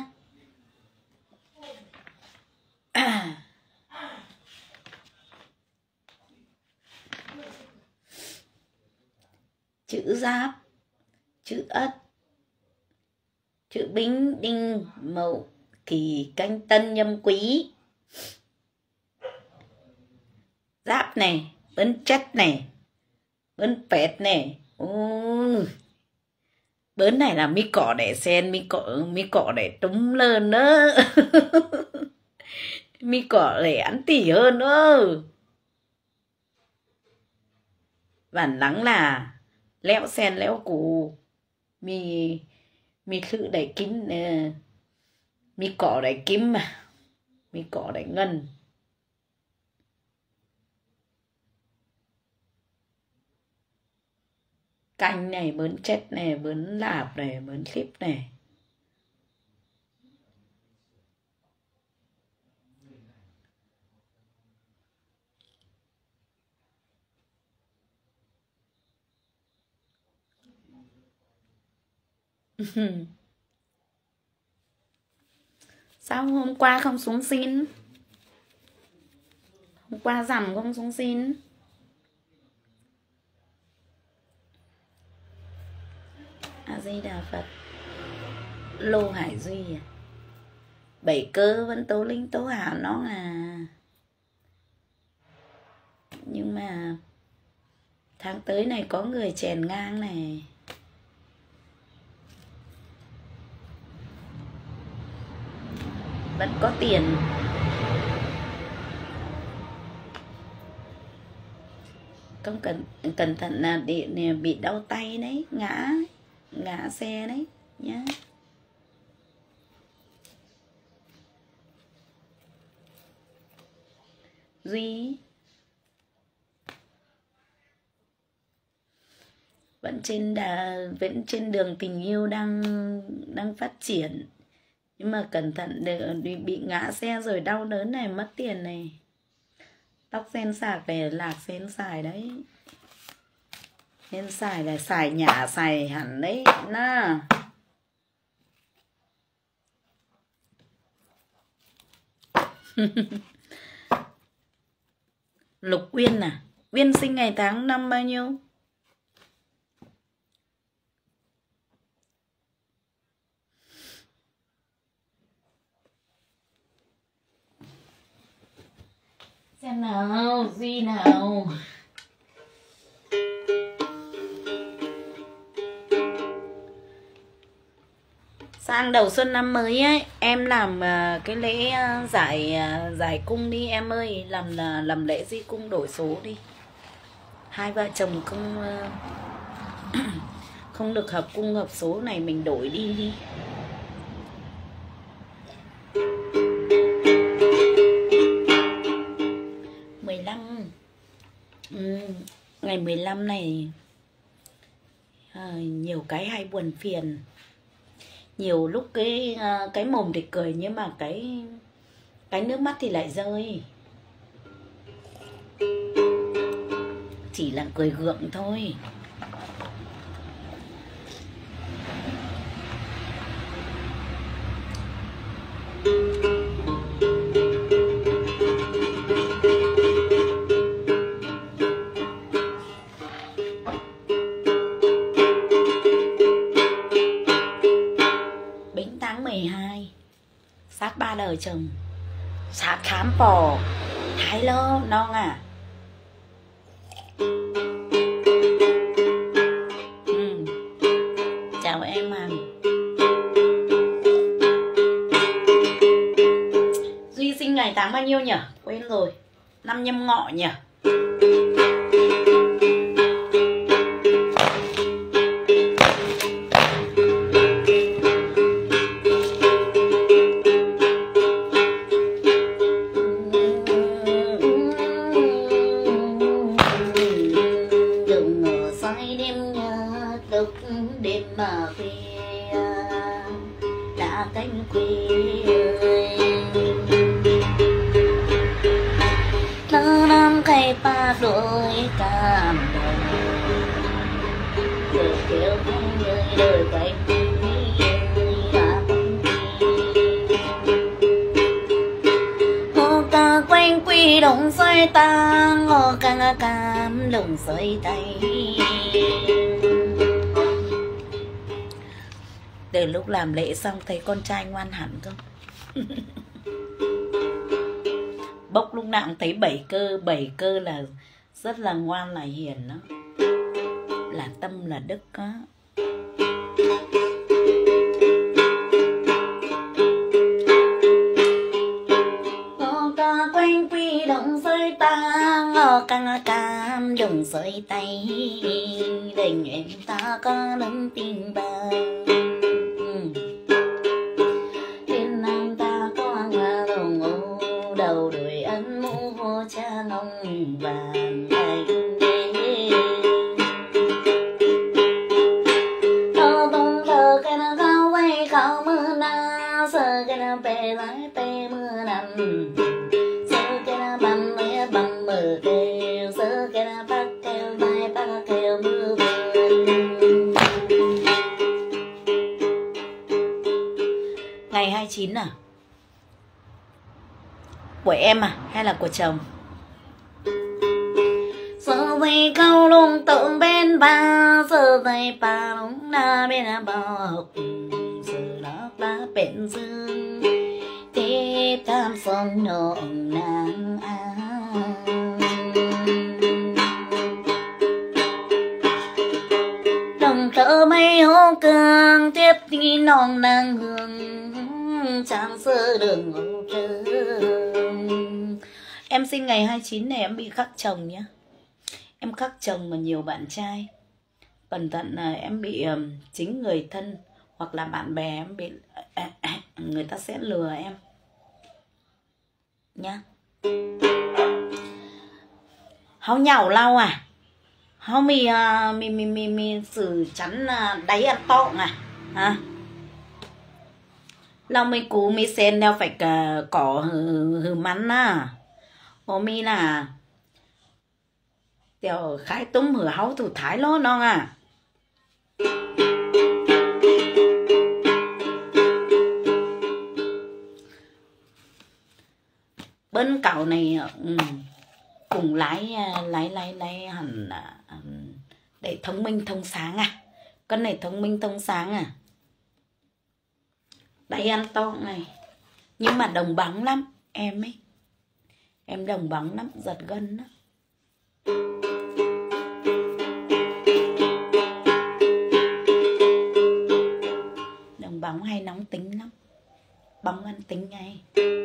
Chữ Giáp, chữ Ất, chữ Bính, Đinh, Mậu, Kỷ, Canh, Tân, Nhâm, Quý. Giáp này, Bấn Chất này, Bấn Pẹt này. Bớn này là mi cỏ đẻ sen, mi cỏ đẻ trúng lơn nữa. Mi cỏ đẻ ăn tỉ hơn nữa. Bản lắng là lẽo sen lẽo củ. Mi thự đẩy kim, mi cỏ đẩy kim mà. Mi cỏ đẩy ngân. Canh này, bớn chết này, bớn lạp này, bớn clip này. Sao hôm qua không xuống xin? Hôm qua rằm không xuống xin? A Di Đà Phật. Lô Hải Duy à? Bảy cơ vẫn tố linh tố hảo nó à. Nhưng mà tháng tới này có người chèn ngang này. Vẫn có tiền. Không cẩn thận là bị đau tay đấy, ngã xe đấy nhá. Duy vẫn trên đường tình yêu đang phát triển, nhưng mà cẩn thận để bị ngã xe rồi đau đớn này, mất tiền này. Tóc sen sạc này, lạc sen xài đấy. Sen xài là xài nhả xài hẳn đấy na. Lục Uyên à? Uyên sinh ngày tháng năm bao nhiêu? Xem nào, Duy nào. Sang đầu xuân năm mới ấy, em làm cái lễ giải cung đi em ơi, làm lễ di cung đổi số đi. Hai vợ chồng không được hợp cung hợp số này, mình đổi đi. Ngày 15 này nhiều cái hay buồn phiền. Nhiều lúc cái mồm thì cười nhưng mà cái nước mắt thì lại rơi. Chỉ là cười gượng thôi. Bính tháng 12 sát 3 đời chồng, sát khám bò thái lơ non à. Chào em à. Duy sinh ngày tháng bao nhiêu nhỉ? Quên rồi. Năm Nhâm Ngọ nhỉ? hai đêm nhớ lúc đêm mà khuya đã cánh khuya nắng năm cây ba đôi cam đồng giờ kêu không người đời quay quanh quy đồng xoay ta ngô càng cam đồng xoay tay. Từ lúc làm lễ xong thấy con trai ngoan hẳn không? Bốc lúc nào cũng thấy bảy cơ là rất là ngoan là hiền đó, là tâm là đức đó. Quanh quy đồng rơi ta ngò càng cam đồng rơi tay đình em ta có nâng tình bà đến nam ta có ngà đồng ô đầu đuổi ấn mũ vô cha nông vàng thành đế thơ tung thơ cái nó cao quay cao mưa na sơ cái nó bè lái bè mưa nằm bằng mờ kêu sơ cái na bắt kêu mai bắt kêu mưa vườn. Ngày 29 à? Của em à hay là của chồng? Sơ dây câu lung tượng bên ba sơ dây ba lung na bên bao học sơ đó ba bên dương tiếp tham sông nồng nàng a đồng thơ mây hô cường tiếp đi nòng nàng hương trang sơ đường ngô trường. Em sinh ngày 29 này em bị khắc chồng nhá. Em khắc chồng mà nhiều bạn trai. Cẩn thận là em bị chính người thân hoặc là bạn bè em bị người ta sẽ lừa em nhá. Háo nhàu lau à? Háo mì xử chắn đáy ăn tọng à? Hả? Lau mì cú mì sen đeo phải cỏ hừ mắn à? Ô mì là tiểu khai tung hửa háo thủ thái lô non à? Bên cậu này cùng lái hẳn để thông minh thông sáng à? Con này thông minh thông sáng à? Đáy ăn to này. Nhưng mà đồng bóng lắm em ấy. Em đồng bóng lắm, giật gân đó. Đồng bóng hay nóng tính lắm. Bóng ăn tính ngay.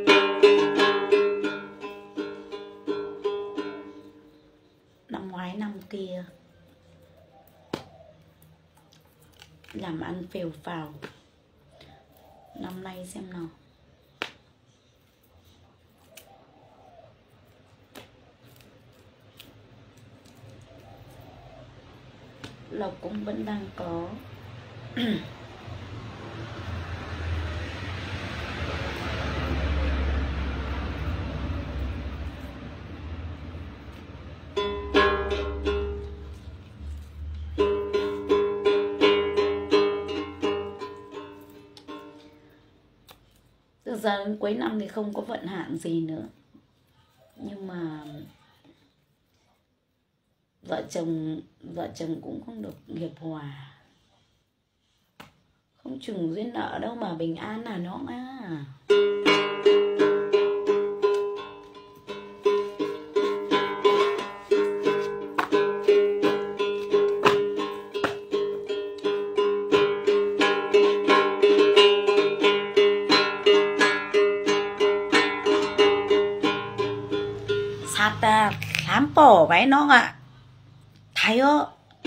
Năm ngoái năm kia làm ăn phèo phào. Năm nay xem nào. Lộc cũng vẫn đang có. Từ giờ đến cuối năm thì không có vận hạn gì nữa. Nhưng mà vợ chồng cũng không được hiệp hòa. Không trùng duyên nợ đâu mà bình an là nó à. Sát khám bỏ váy nó ạ. Thấy ơ.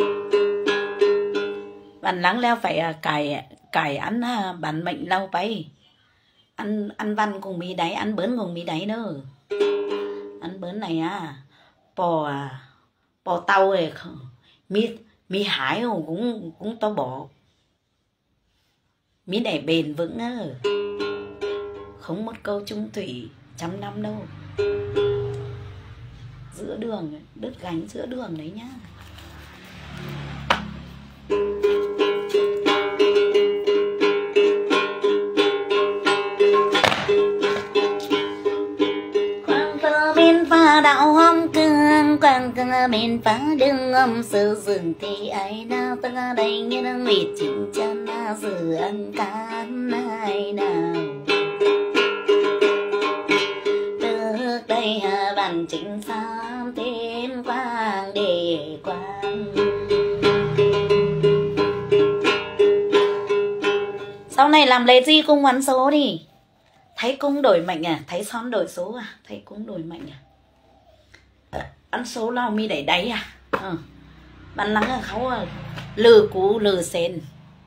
Bạn lắng leo phải cải ăn bản mệnh lâu bay. Ăn văn cùng mì đáy, ăn bớn cùng mì đáy nữa. Ăn bớn này à. Bò tàu ấy mi hái cũng tao bỏ. Mi để bền vững á, không một câu chung thủy 100 năm đâu. Giữa đường, đứt gánh giữa đường đấy nhá. Quang cơ bên pha đạo hôm cương, quang cơ bên pha đừng âm sự dừng thì ai nào ta đây như đang mệt chỉnh chân dự ăn cán ai nào. Trước đây bản chính sáng tên quang để quang. Sau này làm lễ gì cung bắn số đi. Thấy cung đổi mệnh à? Thấy son đổi số à? Thấy cung đổi mệnh à? Ăn số lao mi đẩy đáy à? Bạn lắng ở khấu à? Lừ cú lừ sen.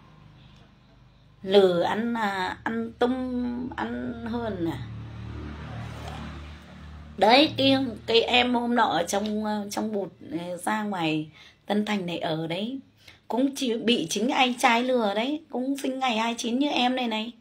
Lừ ăn tung ăn hơn à? Đấy cái em hôm nọ ở trong bụt ra ngoài Tân Thành này ở đấy cũng chỉ bị chính anh trai lừa đấy, cũng sinh ngày 29 như em này này.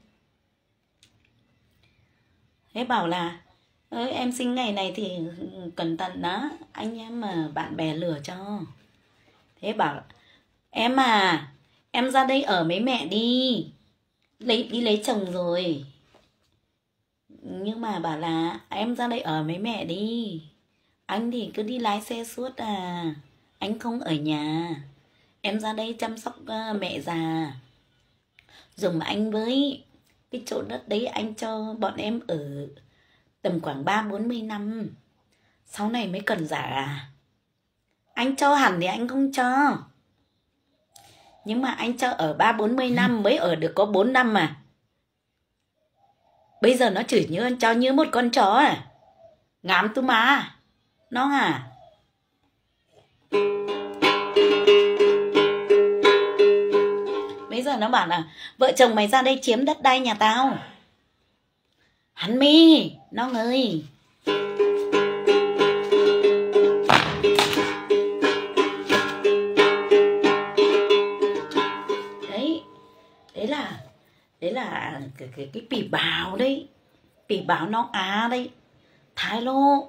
Thế bảo là em sinh ngày này thì cẩn thận đó, anh em mà bạn bè lừa cho. Thế bảo em à, em ra đây ở với mẹ đi lấy chồng rồi. Nhưng mà bảo là em ra đây ở với mẹ đi, anh thì cứ đi lái xe suốt à, anh không ở nhà. Em ra đây chăm sóc mẹ già, dùng anh với cái chỗ đất đấy anh cho bọn em ở tầm khoảng 30-40 năm, sau này mới cần giả à. Anh cho hẳn thì anh không cho, nhưng mà anh cho ở 30-40 năm, mới ở được có 4 năm mà. Bây giờ nó chửi như cho như một con chó à. Ngám tu má nó à. Bây giờ nó bảo là vợ chồng mày ra đây chiếm đất đai nhà tao. Hắn mi nó ơi. Đấy là cái bỉ báo đấy, bỉ báo nó Á đấy, Thái Lô.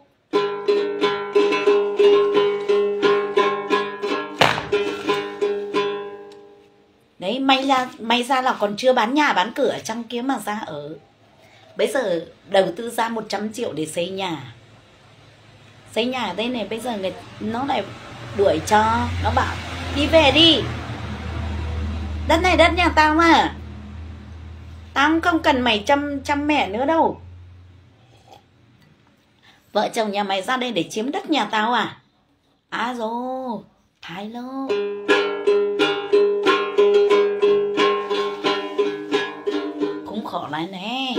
Đấy may ra là còn chưa bán nhà bán cửa trong kia mà ra ở. Bây giờ đầu tư ra 100 triệu để xây nhà. Xây nhà đây này, bây giờ nó lại đuổi cho, nó bảo đi về đi, đất này đất nhà tao mà, tao không cần mày chăm mẹ nữa đâu. Vợ chồng nhà mày ra đây để chiếm đất nhà tao à? À rồi, Thái Lô. Cũng khổ lại nè.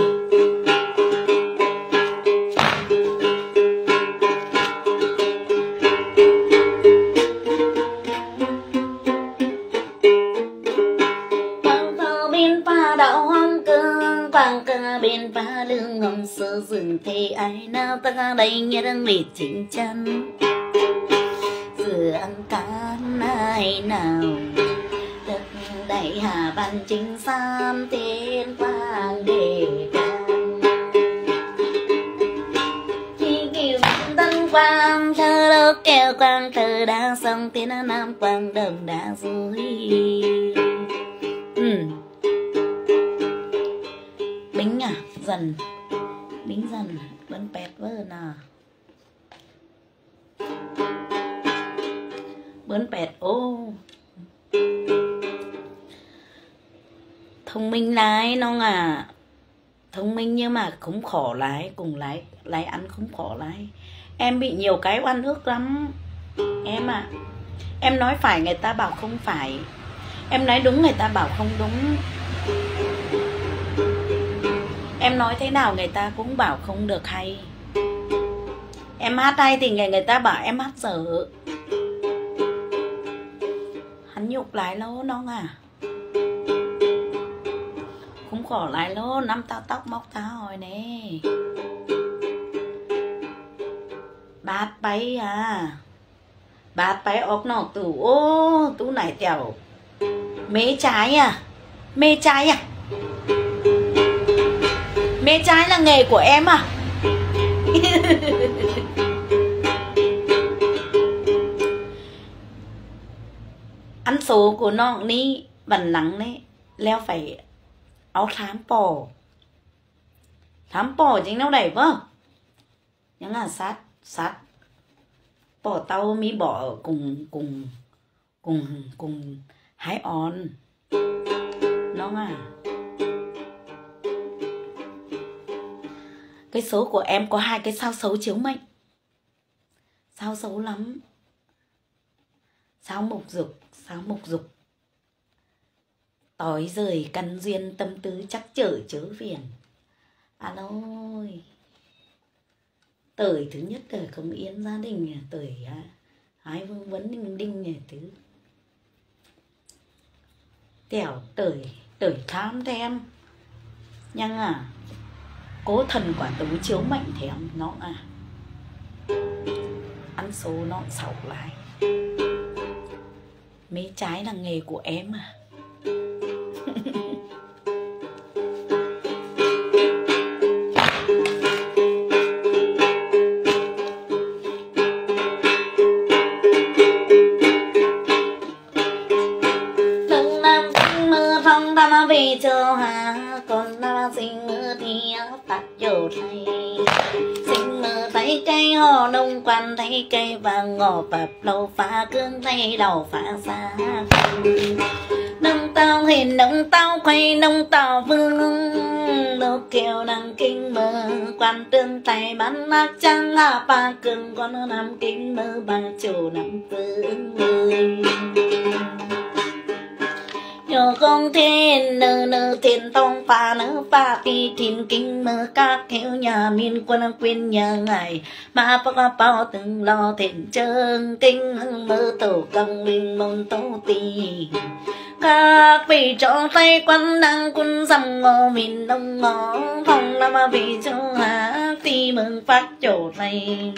Bên pha lưng ngầm sơ rừng thì ai nào ta đây nghe đang liệt chính chân vừa ăn cán ai nào đất đầy hà văn chính sam tên quang để quang khi kiều tân quang thơ đâu kêu quang thơ đang xong tên nam quang đồng đã dối. Bính à, dần bính dần vẫn pẹt vơ nà bớn pẹt ô. Thông minh lái nó à, thông minh nhưng mà cũng khổ lái, cùng lái ăn cũng khổ lái. Em bị nhiều cái oan ức lắm em à. Em nói phải người ta bảo không phải, em nói đúng người ta bảo không đúng, em nói thế nào người ta cũng bảo không được hay. Em hát hay thì người ta bảo em hát dở. Hắn nhục lái lố nó à. Cũng khổ lái lố, năm tao tóc móc tao hồi nè. Bát bay à. bát bái ốc nào tủ ô tú này tiểu mê trái à, mê trái à, mê trái là nghề của em à? Ăn số của nó ní bẩn nắng đấy leo phải áo thám bò chính nó đẩy vâng những là sát bỏ tao mi bỏ cùng hái on nó à. Cái số của em có 2 cái sao xấu chiếu mệnh, sao xấu lắm, sao mộc dục tối rời căn duyên tâm tư chắc chở chớ phiền. Alo ơi, tuổi thứ nhất đời không yên gia đình, tuổi hai vương vấn đinh thứ tiểu tuổi tham thêm nhăng à, cố thần quả tứ chiếu mệnh thèm nó à, ăn số nó xấu lại. Mê trái là nghề của em à. Đừng làm tình mơ phong ta mà về chờ hà, còn ta sinh mơ thì phát dỗ thay. Sinh mơ thấy cây hồ nông quan thấy cây vàng ngò bập lâu phá cương thấy đầu phá xa. Nông tao hiền nông tao quay nông tao vương, nô kêu nàng kinh mơ quan tương tay bắn nát trăng hạ ba cương con nằm kinh mơ ba chủ nằm vương ơi. Nhờ công thiên nơ thiên tông pha nơ pha pi thiên kinh mơ các khéo nhà miền quân quyên nhà ngài mà bác bao từng lo thiện trơn kinh mơ tổ công linh môn tổ tì. Các vị cho tay quan đang quân dòng ngò miền đông ngõ phòng năm vị cho hạ thì mừng phát chỗ này.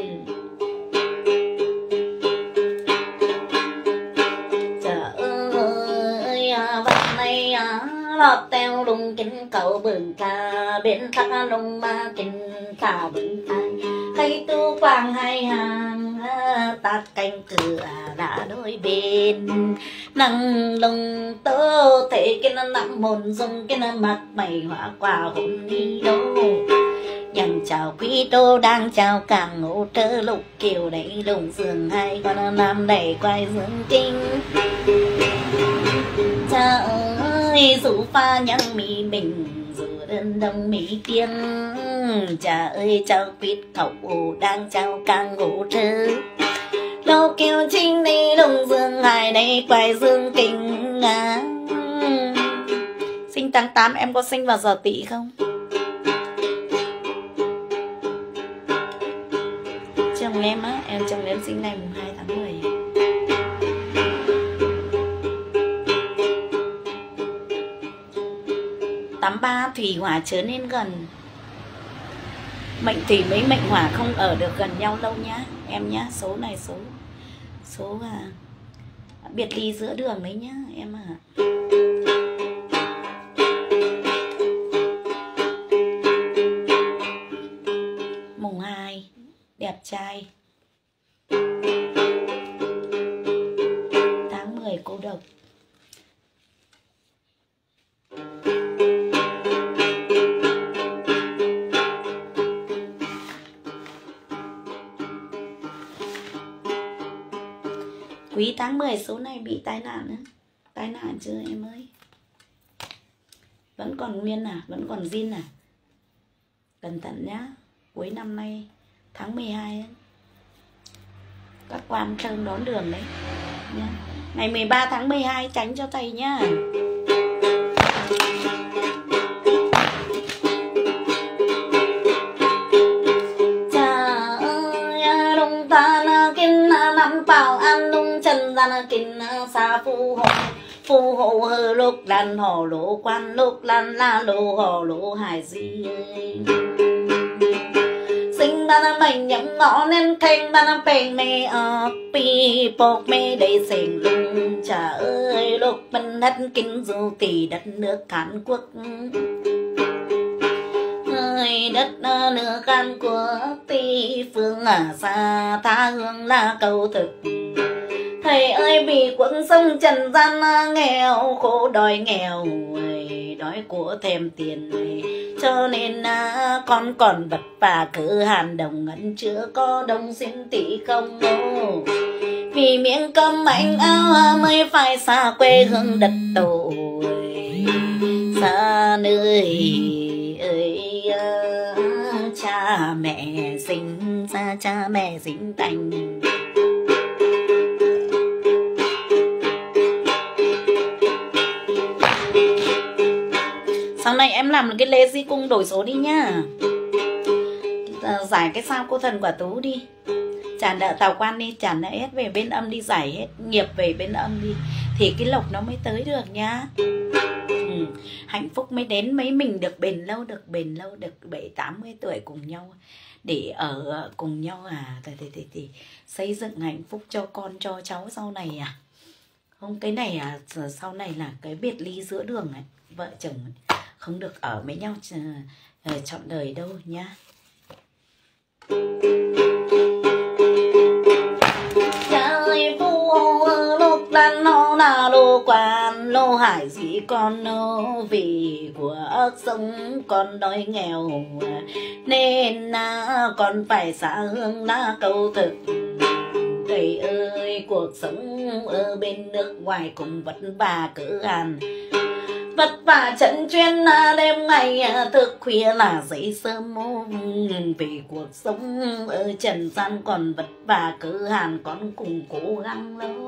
Lọt teo lùng kính cầu bừng ca bên thác lùng ma kính cả bừng tay cây tu quang hai hàng ta canh cửa đã đôi bên năng lùng tơ thế cái nó nặng hồn dung cái nó mặc mày hóa quả hồn đi đâu. Dần chào quý đô đang chào càng ngộ trơ lục kiều đấy lùng giường hai con nam đầy quay dương kinh. Cha ơi dù pha nhăng mì mình dù đơn đông mỹ tiếng. Cha ơi chào quyết khẩu đang chào càng ngủ trơ lâu kêu trinh đi lùng dương hai này quay dương kinh á. Sinh tháng 8 em có sinh vào giờ Tỵ không? Chồng em á, chồng em sinh ngày 2 tháng 10. Tám ba thủy hỏa chớ nên gần. Mệnh thủy mấy mệnh hỏa không ở được gần nhau lâu nhá em nhá. Số này số biệt ly giữa đường đấy nhá em à. Mùng 2 đẹp trai, tháng 10 cô độc. Quý tháng 10 số này bị tai nạn nữa. Tai nạn chưa em ơi? Vẫn còn nguyên à? Vẫn còn zin à? Cẩn thận nhá. Cuối năm nay tháng 12 ấy. Các quan trông đón đường đấy nhá. Ngày 13 tháng 12 tránh cho thầy nhá. Bảo an lung chân ra kinh xa phù hộ hơ lúc lan hò lỗ quan lúc lan la lô hò lỗ hải di sinh mà mình nhắm ngõ nên khen mà bèn mê pi bột mê để xỉn lưng cha ơi lúc mình đất kinh du tỷ đất nước Hàn Quốc ơi đất nước Hàn Quốc tỷ phương xa tha hương là câu thực thầy ơi vì cuộc sống trần gian nghèo khổ đói nghèo đói của thèm tiền cho nên con còn vật vả cứ Hàn đồng ẩn chưa có đông xin tỷ không vì miếng cơm manh áo mới phải xa quê hương đất tổ xa nơi ơi cha mẹ sinh ra cha mẹ sinh thành. Sau này em làm cái lễ di cung đổi số đi nhá. Giải cái sao cô thần quả tú đi. Trả nợ tào quan đi, trả nợ hết về bên âm đi, giải hết nghiệp về bên âm đi. Thì cái lộc nó mới tới được nhá. Hạnh phúc mới đến, mấy mình được bền lâu, được 70-80 tuổi cùng nhau. Để ở cùng nhau thì xây dựng hạnh phúc cho con cho cháu sau này à. Không, cái này sau này là cái biệt ly giữa đường ấy. Vợ chồng không được ở với nhau trọn đời đâu nhá. Trời phu lúc đàn nó là lô quan lô hải gì con nô vì của sống con đói nghèo nên con phải xả hương lá câu thực. Thầy ơi cuộc sống ở bên nước ngoài cũng vất vả cỡ Hàn vất vả trận chuyên đêm ngày thức khuya là dậy sớm vì cuộc sống ở trần gian còn vất vả cỡ Hàn con cùng cố gắng lâu.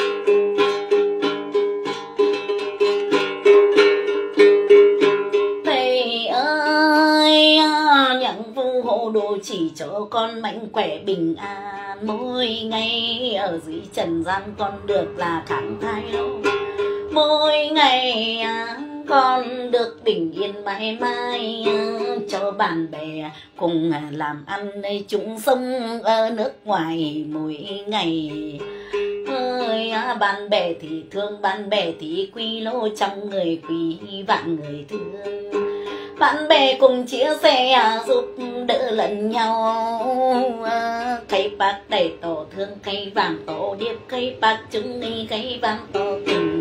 Thầy ơi nhận phù hộ đồ chỉ cho con mạnh khỏe bình an mỗi ngày ở dưới trần gian con được là khẳng thai lâu. Mỗi ngày con được bình yên mãi mãi cho bạn bè cùng làm ăn nơi chúng sống ở nước ngoài mỗi ngày. Ơi bạn bè thì thương, bạn bè thì quý lô trăm người quý vạn người thương. Bạn bè cùng chia sẻ giúp đỡ lẫn nhau. Cây bạc đầy tổ thương, cây vàng tổ điệp, cây bạc trứng đi, cây vàng tổ tình.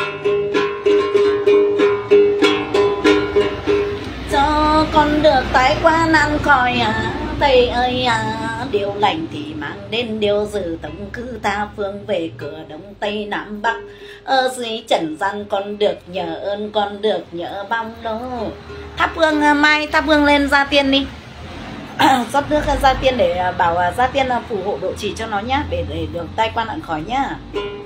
Cho con được tái qua nan khỏi Tây ơi điều lành thì mang đến điều dữ tổng cư tha phương về cửa đông tây nam bắc. Ở dưới trần gian con được nhờ ơn, con được nhờ bóng đâu. Thắp hương mai, thắp hương lên gia tiên đi. Rót nước gia tiên để bảo gia tiên phù hộ độ trì cho nó nhá, để được tai qua nạn khỏi nhá.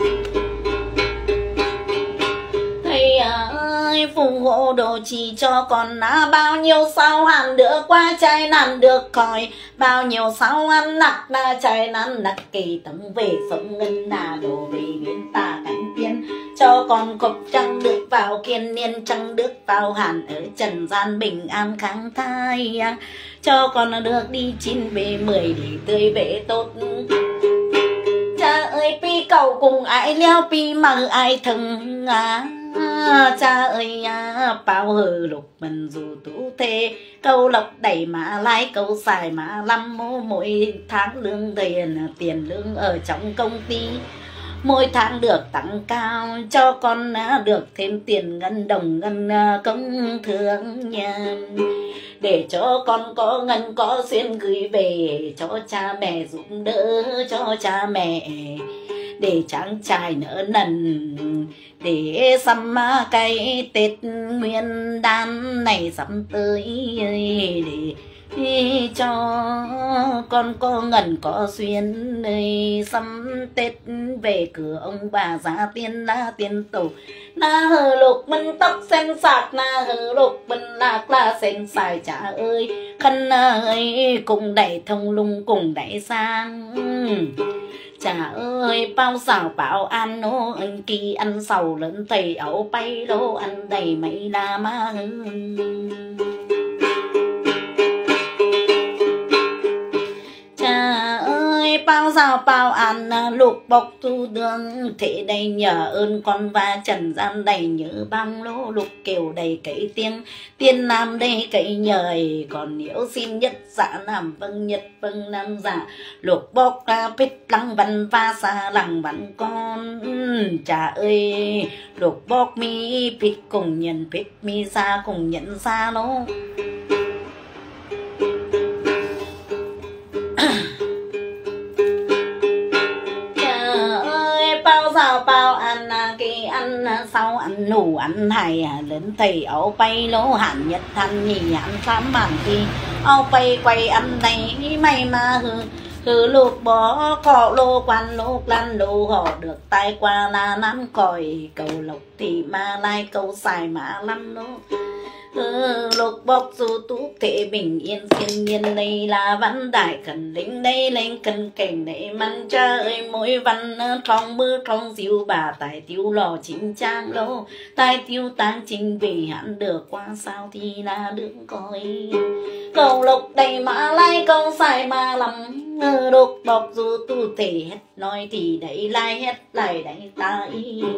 Thầy ơi phù hộ độ trì cho con bao nhiêu sao hàn được qua trái nàn được khỏi, bao nhiêu sao ăn nặc là trái nàn nặc kỳ tấm về sống ngân đồ về biến tà cảnh tiên. Cho con cục trăng được vào kiên niên, trăng được vào hàn ở trần gian bình an kháng thai. Cho con được đi 9 về 10 để tươi về tốt. Cha ơi pi cầu cùng ai leo pi mà ai thừng cha ơi bao hờ lục mình dù tú thê câu lộc đẩy mà lái câu xài mà lăm mỗi tháng lương tiền lương ở trong công ty mỗi tháng được tăng cao, cho con được thêm tiền ngân đồng ngân công thương nha, để cho con có ngân có xuyên gửi về cho cha mẹ giúp đỡ cho cha mẹ, để trang trải nợ nần, để sắm cái Tết Nguyên Đán này sắp tới, để cho con có ngần có xuyên nơi sắm Tết về cửa ông bà giá tiên la tiên tổ. Na hờ lục mình tóc xen sạc, na hờ lục mình lạc là xen xài cha ơi, khăn ơi cùng đẩy thông lung cùng đẩy sang. Cha ơi bao xào bảo an nô anh kỳ ăn sầu lớn thầy ấu bay lô ăn đầy mấy đa ma hương. sao bao an lục bọc tu đường thế đây nhờ ơn con và trần gian đầy nhớ băng lô lục kiều đầy cậy tiếng tiên nam đây cậy nhời còn nếu xin nhất dạ nam vâng nhất vâng nam dạ lục bọc bích lăng văn va xa lăng văn con cha ơi lục bọc mi bích cùng nhận bích mi xa cùng nhận xa lô bao ăn cái ăn sau ăn nủ ăn hay lớn thầy áo bay lỗ hạn nhất thanh nhì ăn khám bản thì áo bay quay ăn này may mà hư lục bỏ cọ lô quan lô lan lô họ được tai qua là nắm còi cầu lộc thì mà lai cầu xài mà lăn lô lục bọc dù túc thế bình yên thiên nhiên đây là văn đại khẩn lính đây lên cần cảnh để măng cha ơi mỗi văn trong mưa trong diêu bà tài tiêu lò chính trang lô tài tiêu tang trình vì hắn được qua sao thì là đứng coi cầu lộc đầy mã lai cầu xài mà lắm lục bọc dù tu thể hết nói thì đấy lai hết lại đấy tai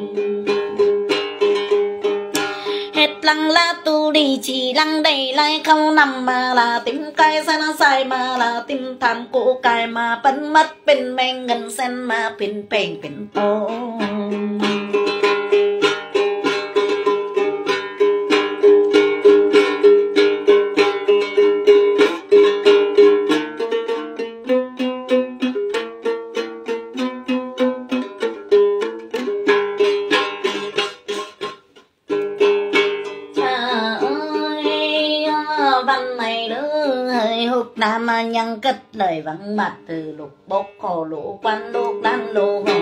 hết lăng là tu đi chỉ lăng đầy lại không nằm mà là tim cay xa nó sai mà là tim than cổ cài mà bắn mất bên men ngân sen mà bên bèn bên to nam nhân kết lời vắng mặt từ lục bốc khổ lũ quan lục đan lô hò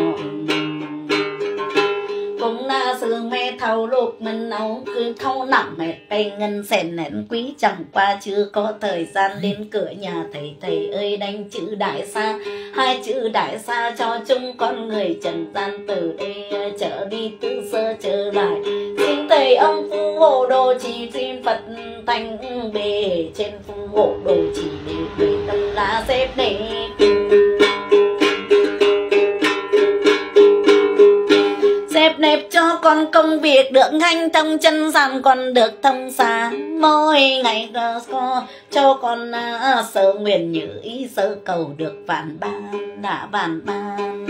cũng là sự mê thầu lục mình nấu cứ thâu nặng mệt bay ngân sèn nén quý chẳng qua chưa có thời gian đến cửa nhà thầy ơi đánh chữ đại xa hai chữ đại xa cho chúng con người trần gian từ đây trở đi từ sơ trở lại xin thầy ông phù hộ đồ trì xin Phật thành bề trên phù hộ đồ trì để người tâm lá xếp để xếp nếp cho con công việc được hanh thông chân gian còn được thông xa mỗi ngày cho con sơ nguyện như ý sơ cầu được vạn ban đã vạn ban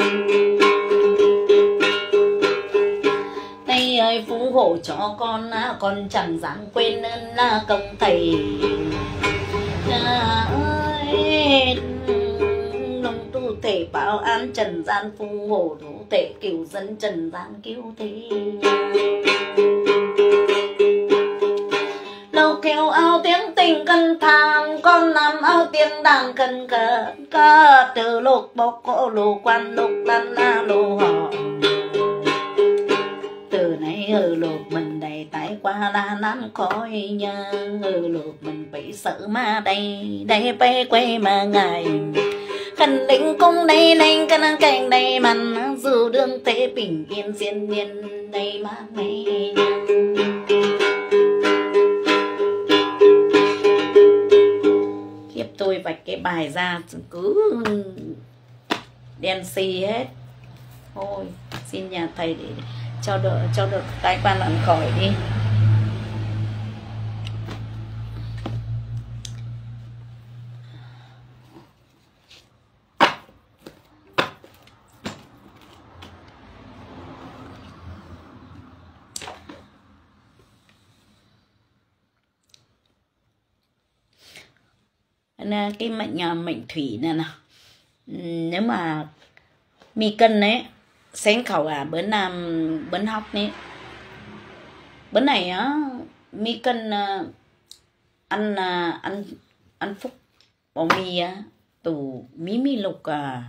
đây ơi phù hộ cho con chẳng dám quên ơn là công thầy ơi nông tu thể bảo an trần gian phù hộ đủ thể cứu dân trần gian cứu thế lâu kêu ao tiếng tình cần than con nằm ao tiếng đàn cần cờ từ lục bốc cổ lục quan lục lan la lô họ từ nay lục mình đầy tay qua là nắn khói nhờ lục mình bị sợ mà đây bay quay mà ngày khẩn định cung đây lên cái cảnh đây mặn dù đương thế bình yên diên nhiên đây mát mẻ khiếp tôi vạch cái bài ra cứ đen xì hết thôi xin nhà thầy để cho được tai quan lặn khỏi đi cái mệnh thủy này nào nếu mà mi cân ấy sáng khẩu bữa nam bữa học nè bữa này á mi cân ăn phúc bỏ mì á tủ mí lục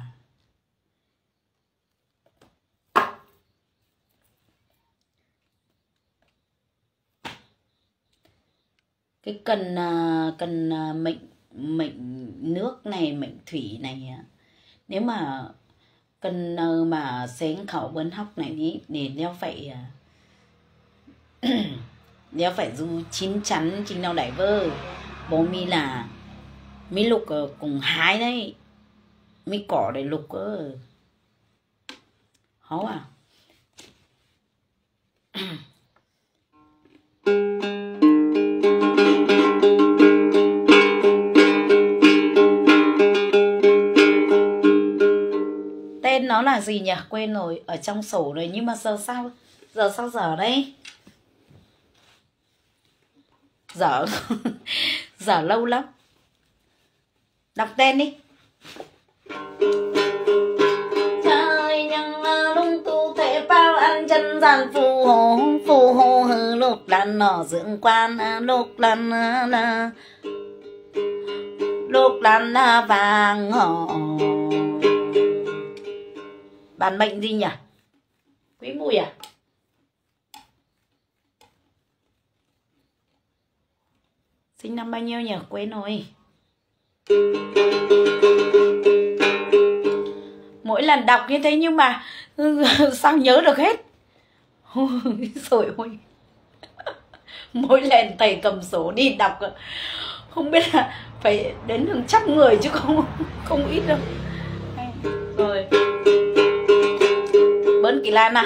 cái cần mệnh nước này mệnh thủy này nếu mà cần mà sáng khẩu bấn học này ý để đeo phải đeo phải dù chín chắn chính nào đại vơ bố mi là mi lục cùng hái đấy mi cỏ để lục cơ hấu à. Tên nó là gì nhỉ? Quên rồi, ở trong sổ rồi nhưng mà giờ sao dở đây? Dở dở lâu lắm. Đọc tên đi. Trời nhằng lung tu thể bao ăn chân gian phù hồ hư lục đàn nọ dưỡng quan lục đàn vàng họ. Bản mệnh gì nhỉ? Quý Mùi à? Sinh năm bao nhiêu nhỉ? Quên rồi. Mỗi lần đọc như thế nhưng mà sao nhớ được hết. Rồi ôi. Mỗi lần thầy cầm sổ đi đọc không biết là phải đến hàng trăm người chứ không ít đâu. Rồi. Bớn Kỳ Lan à.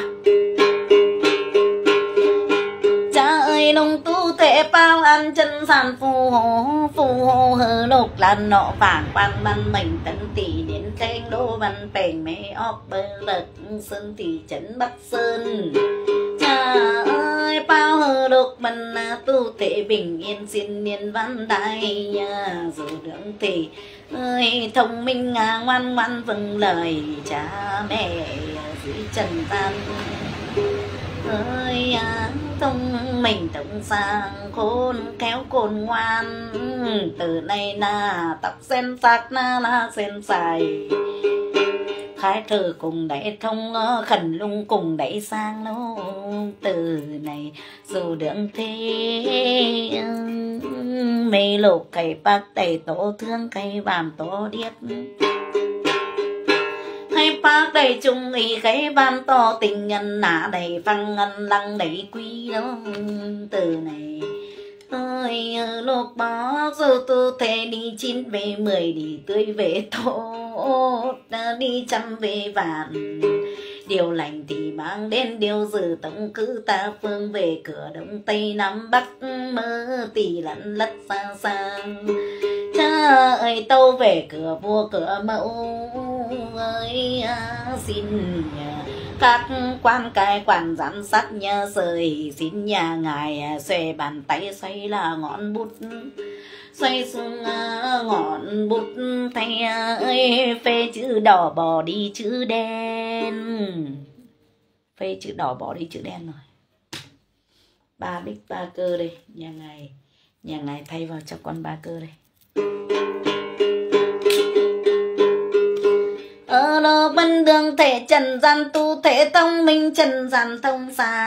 Cha ơi lông tu thể bao ăn chân sàn phù hồ hờ lục lan nọ vàng quan văn mình tấn tỷ đến khen đô văn bèn mê óc bơ lật sơn thị trấn Bắc Sơn. Cha ơi bao hờ lục mình tu thể bình yên xin niên văn đại nhà dù đường thì ơi thông minh ngoan ngoan vâng lời cha mẹ dưới trần gian ơi thông minh thông sang khôn khéo khôn ngoan từ nay là tóc sen sạc na sen dài khai thử cùng đẩy thông khẩn lung cùng đẩy sang nó từ này dù đường thế mê lục cây bác đầy tổ thương cây vàm tổ điếc hay bác đầy chung ý cái ban to tình nhân nã đầy phăng ngân lăng đầy quý đó từ này ơi lục bác dù tu thế đi 9 về 10 đi tươi về tốt đi trăm về vạn điều lành thì mang đến điều dữ tổng cứ ta phương về cửa đông tây nam bắc mơ tỉ lẫn lất xa xa. Cha ơi tâu về cửa vua cửa mẫu ơi xin các quan cai quản giám sát nhà rời xin nhà ngài xòe bàn tay xoay là ngọn bút xoay xuống ngọn bút thay ơi phê chữ đỏ bỏ đi chữ đen phê chữ đỏ bỏ đi chữ đen rồi. Ba bích ba cơ đây nhà ngài thay vào cho con ba cơ đây. Ở đó bên đường thể trần gian tu thể thông minh trần gian thông xa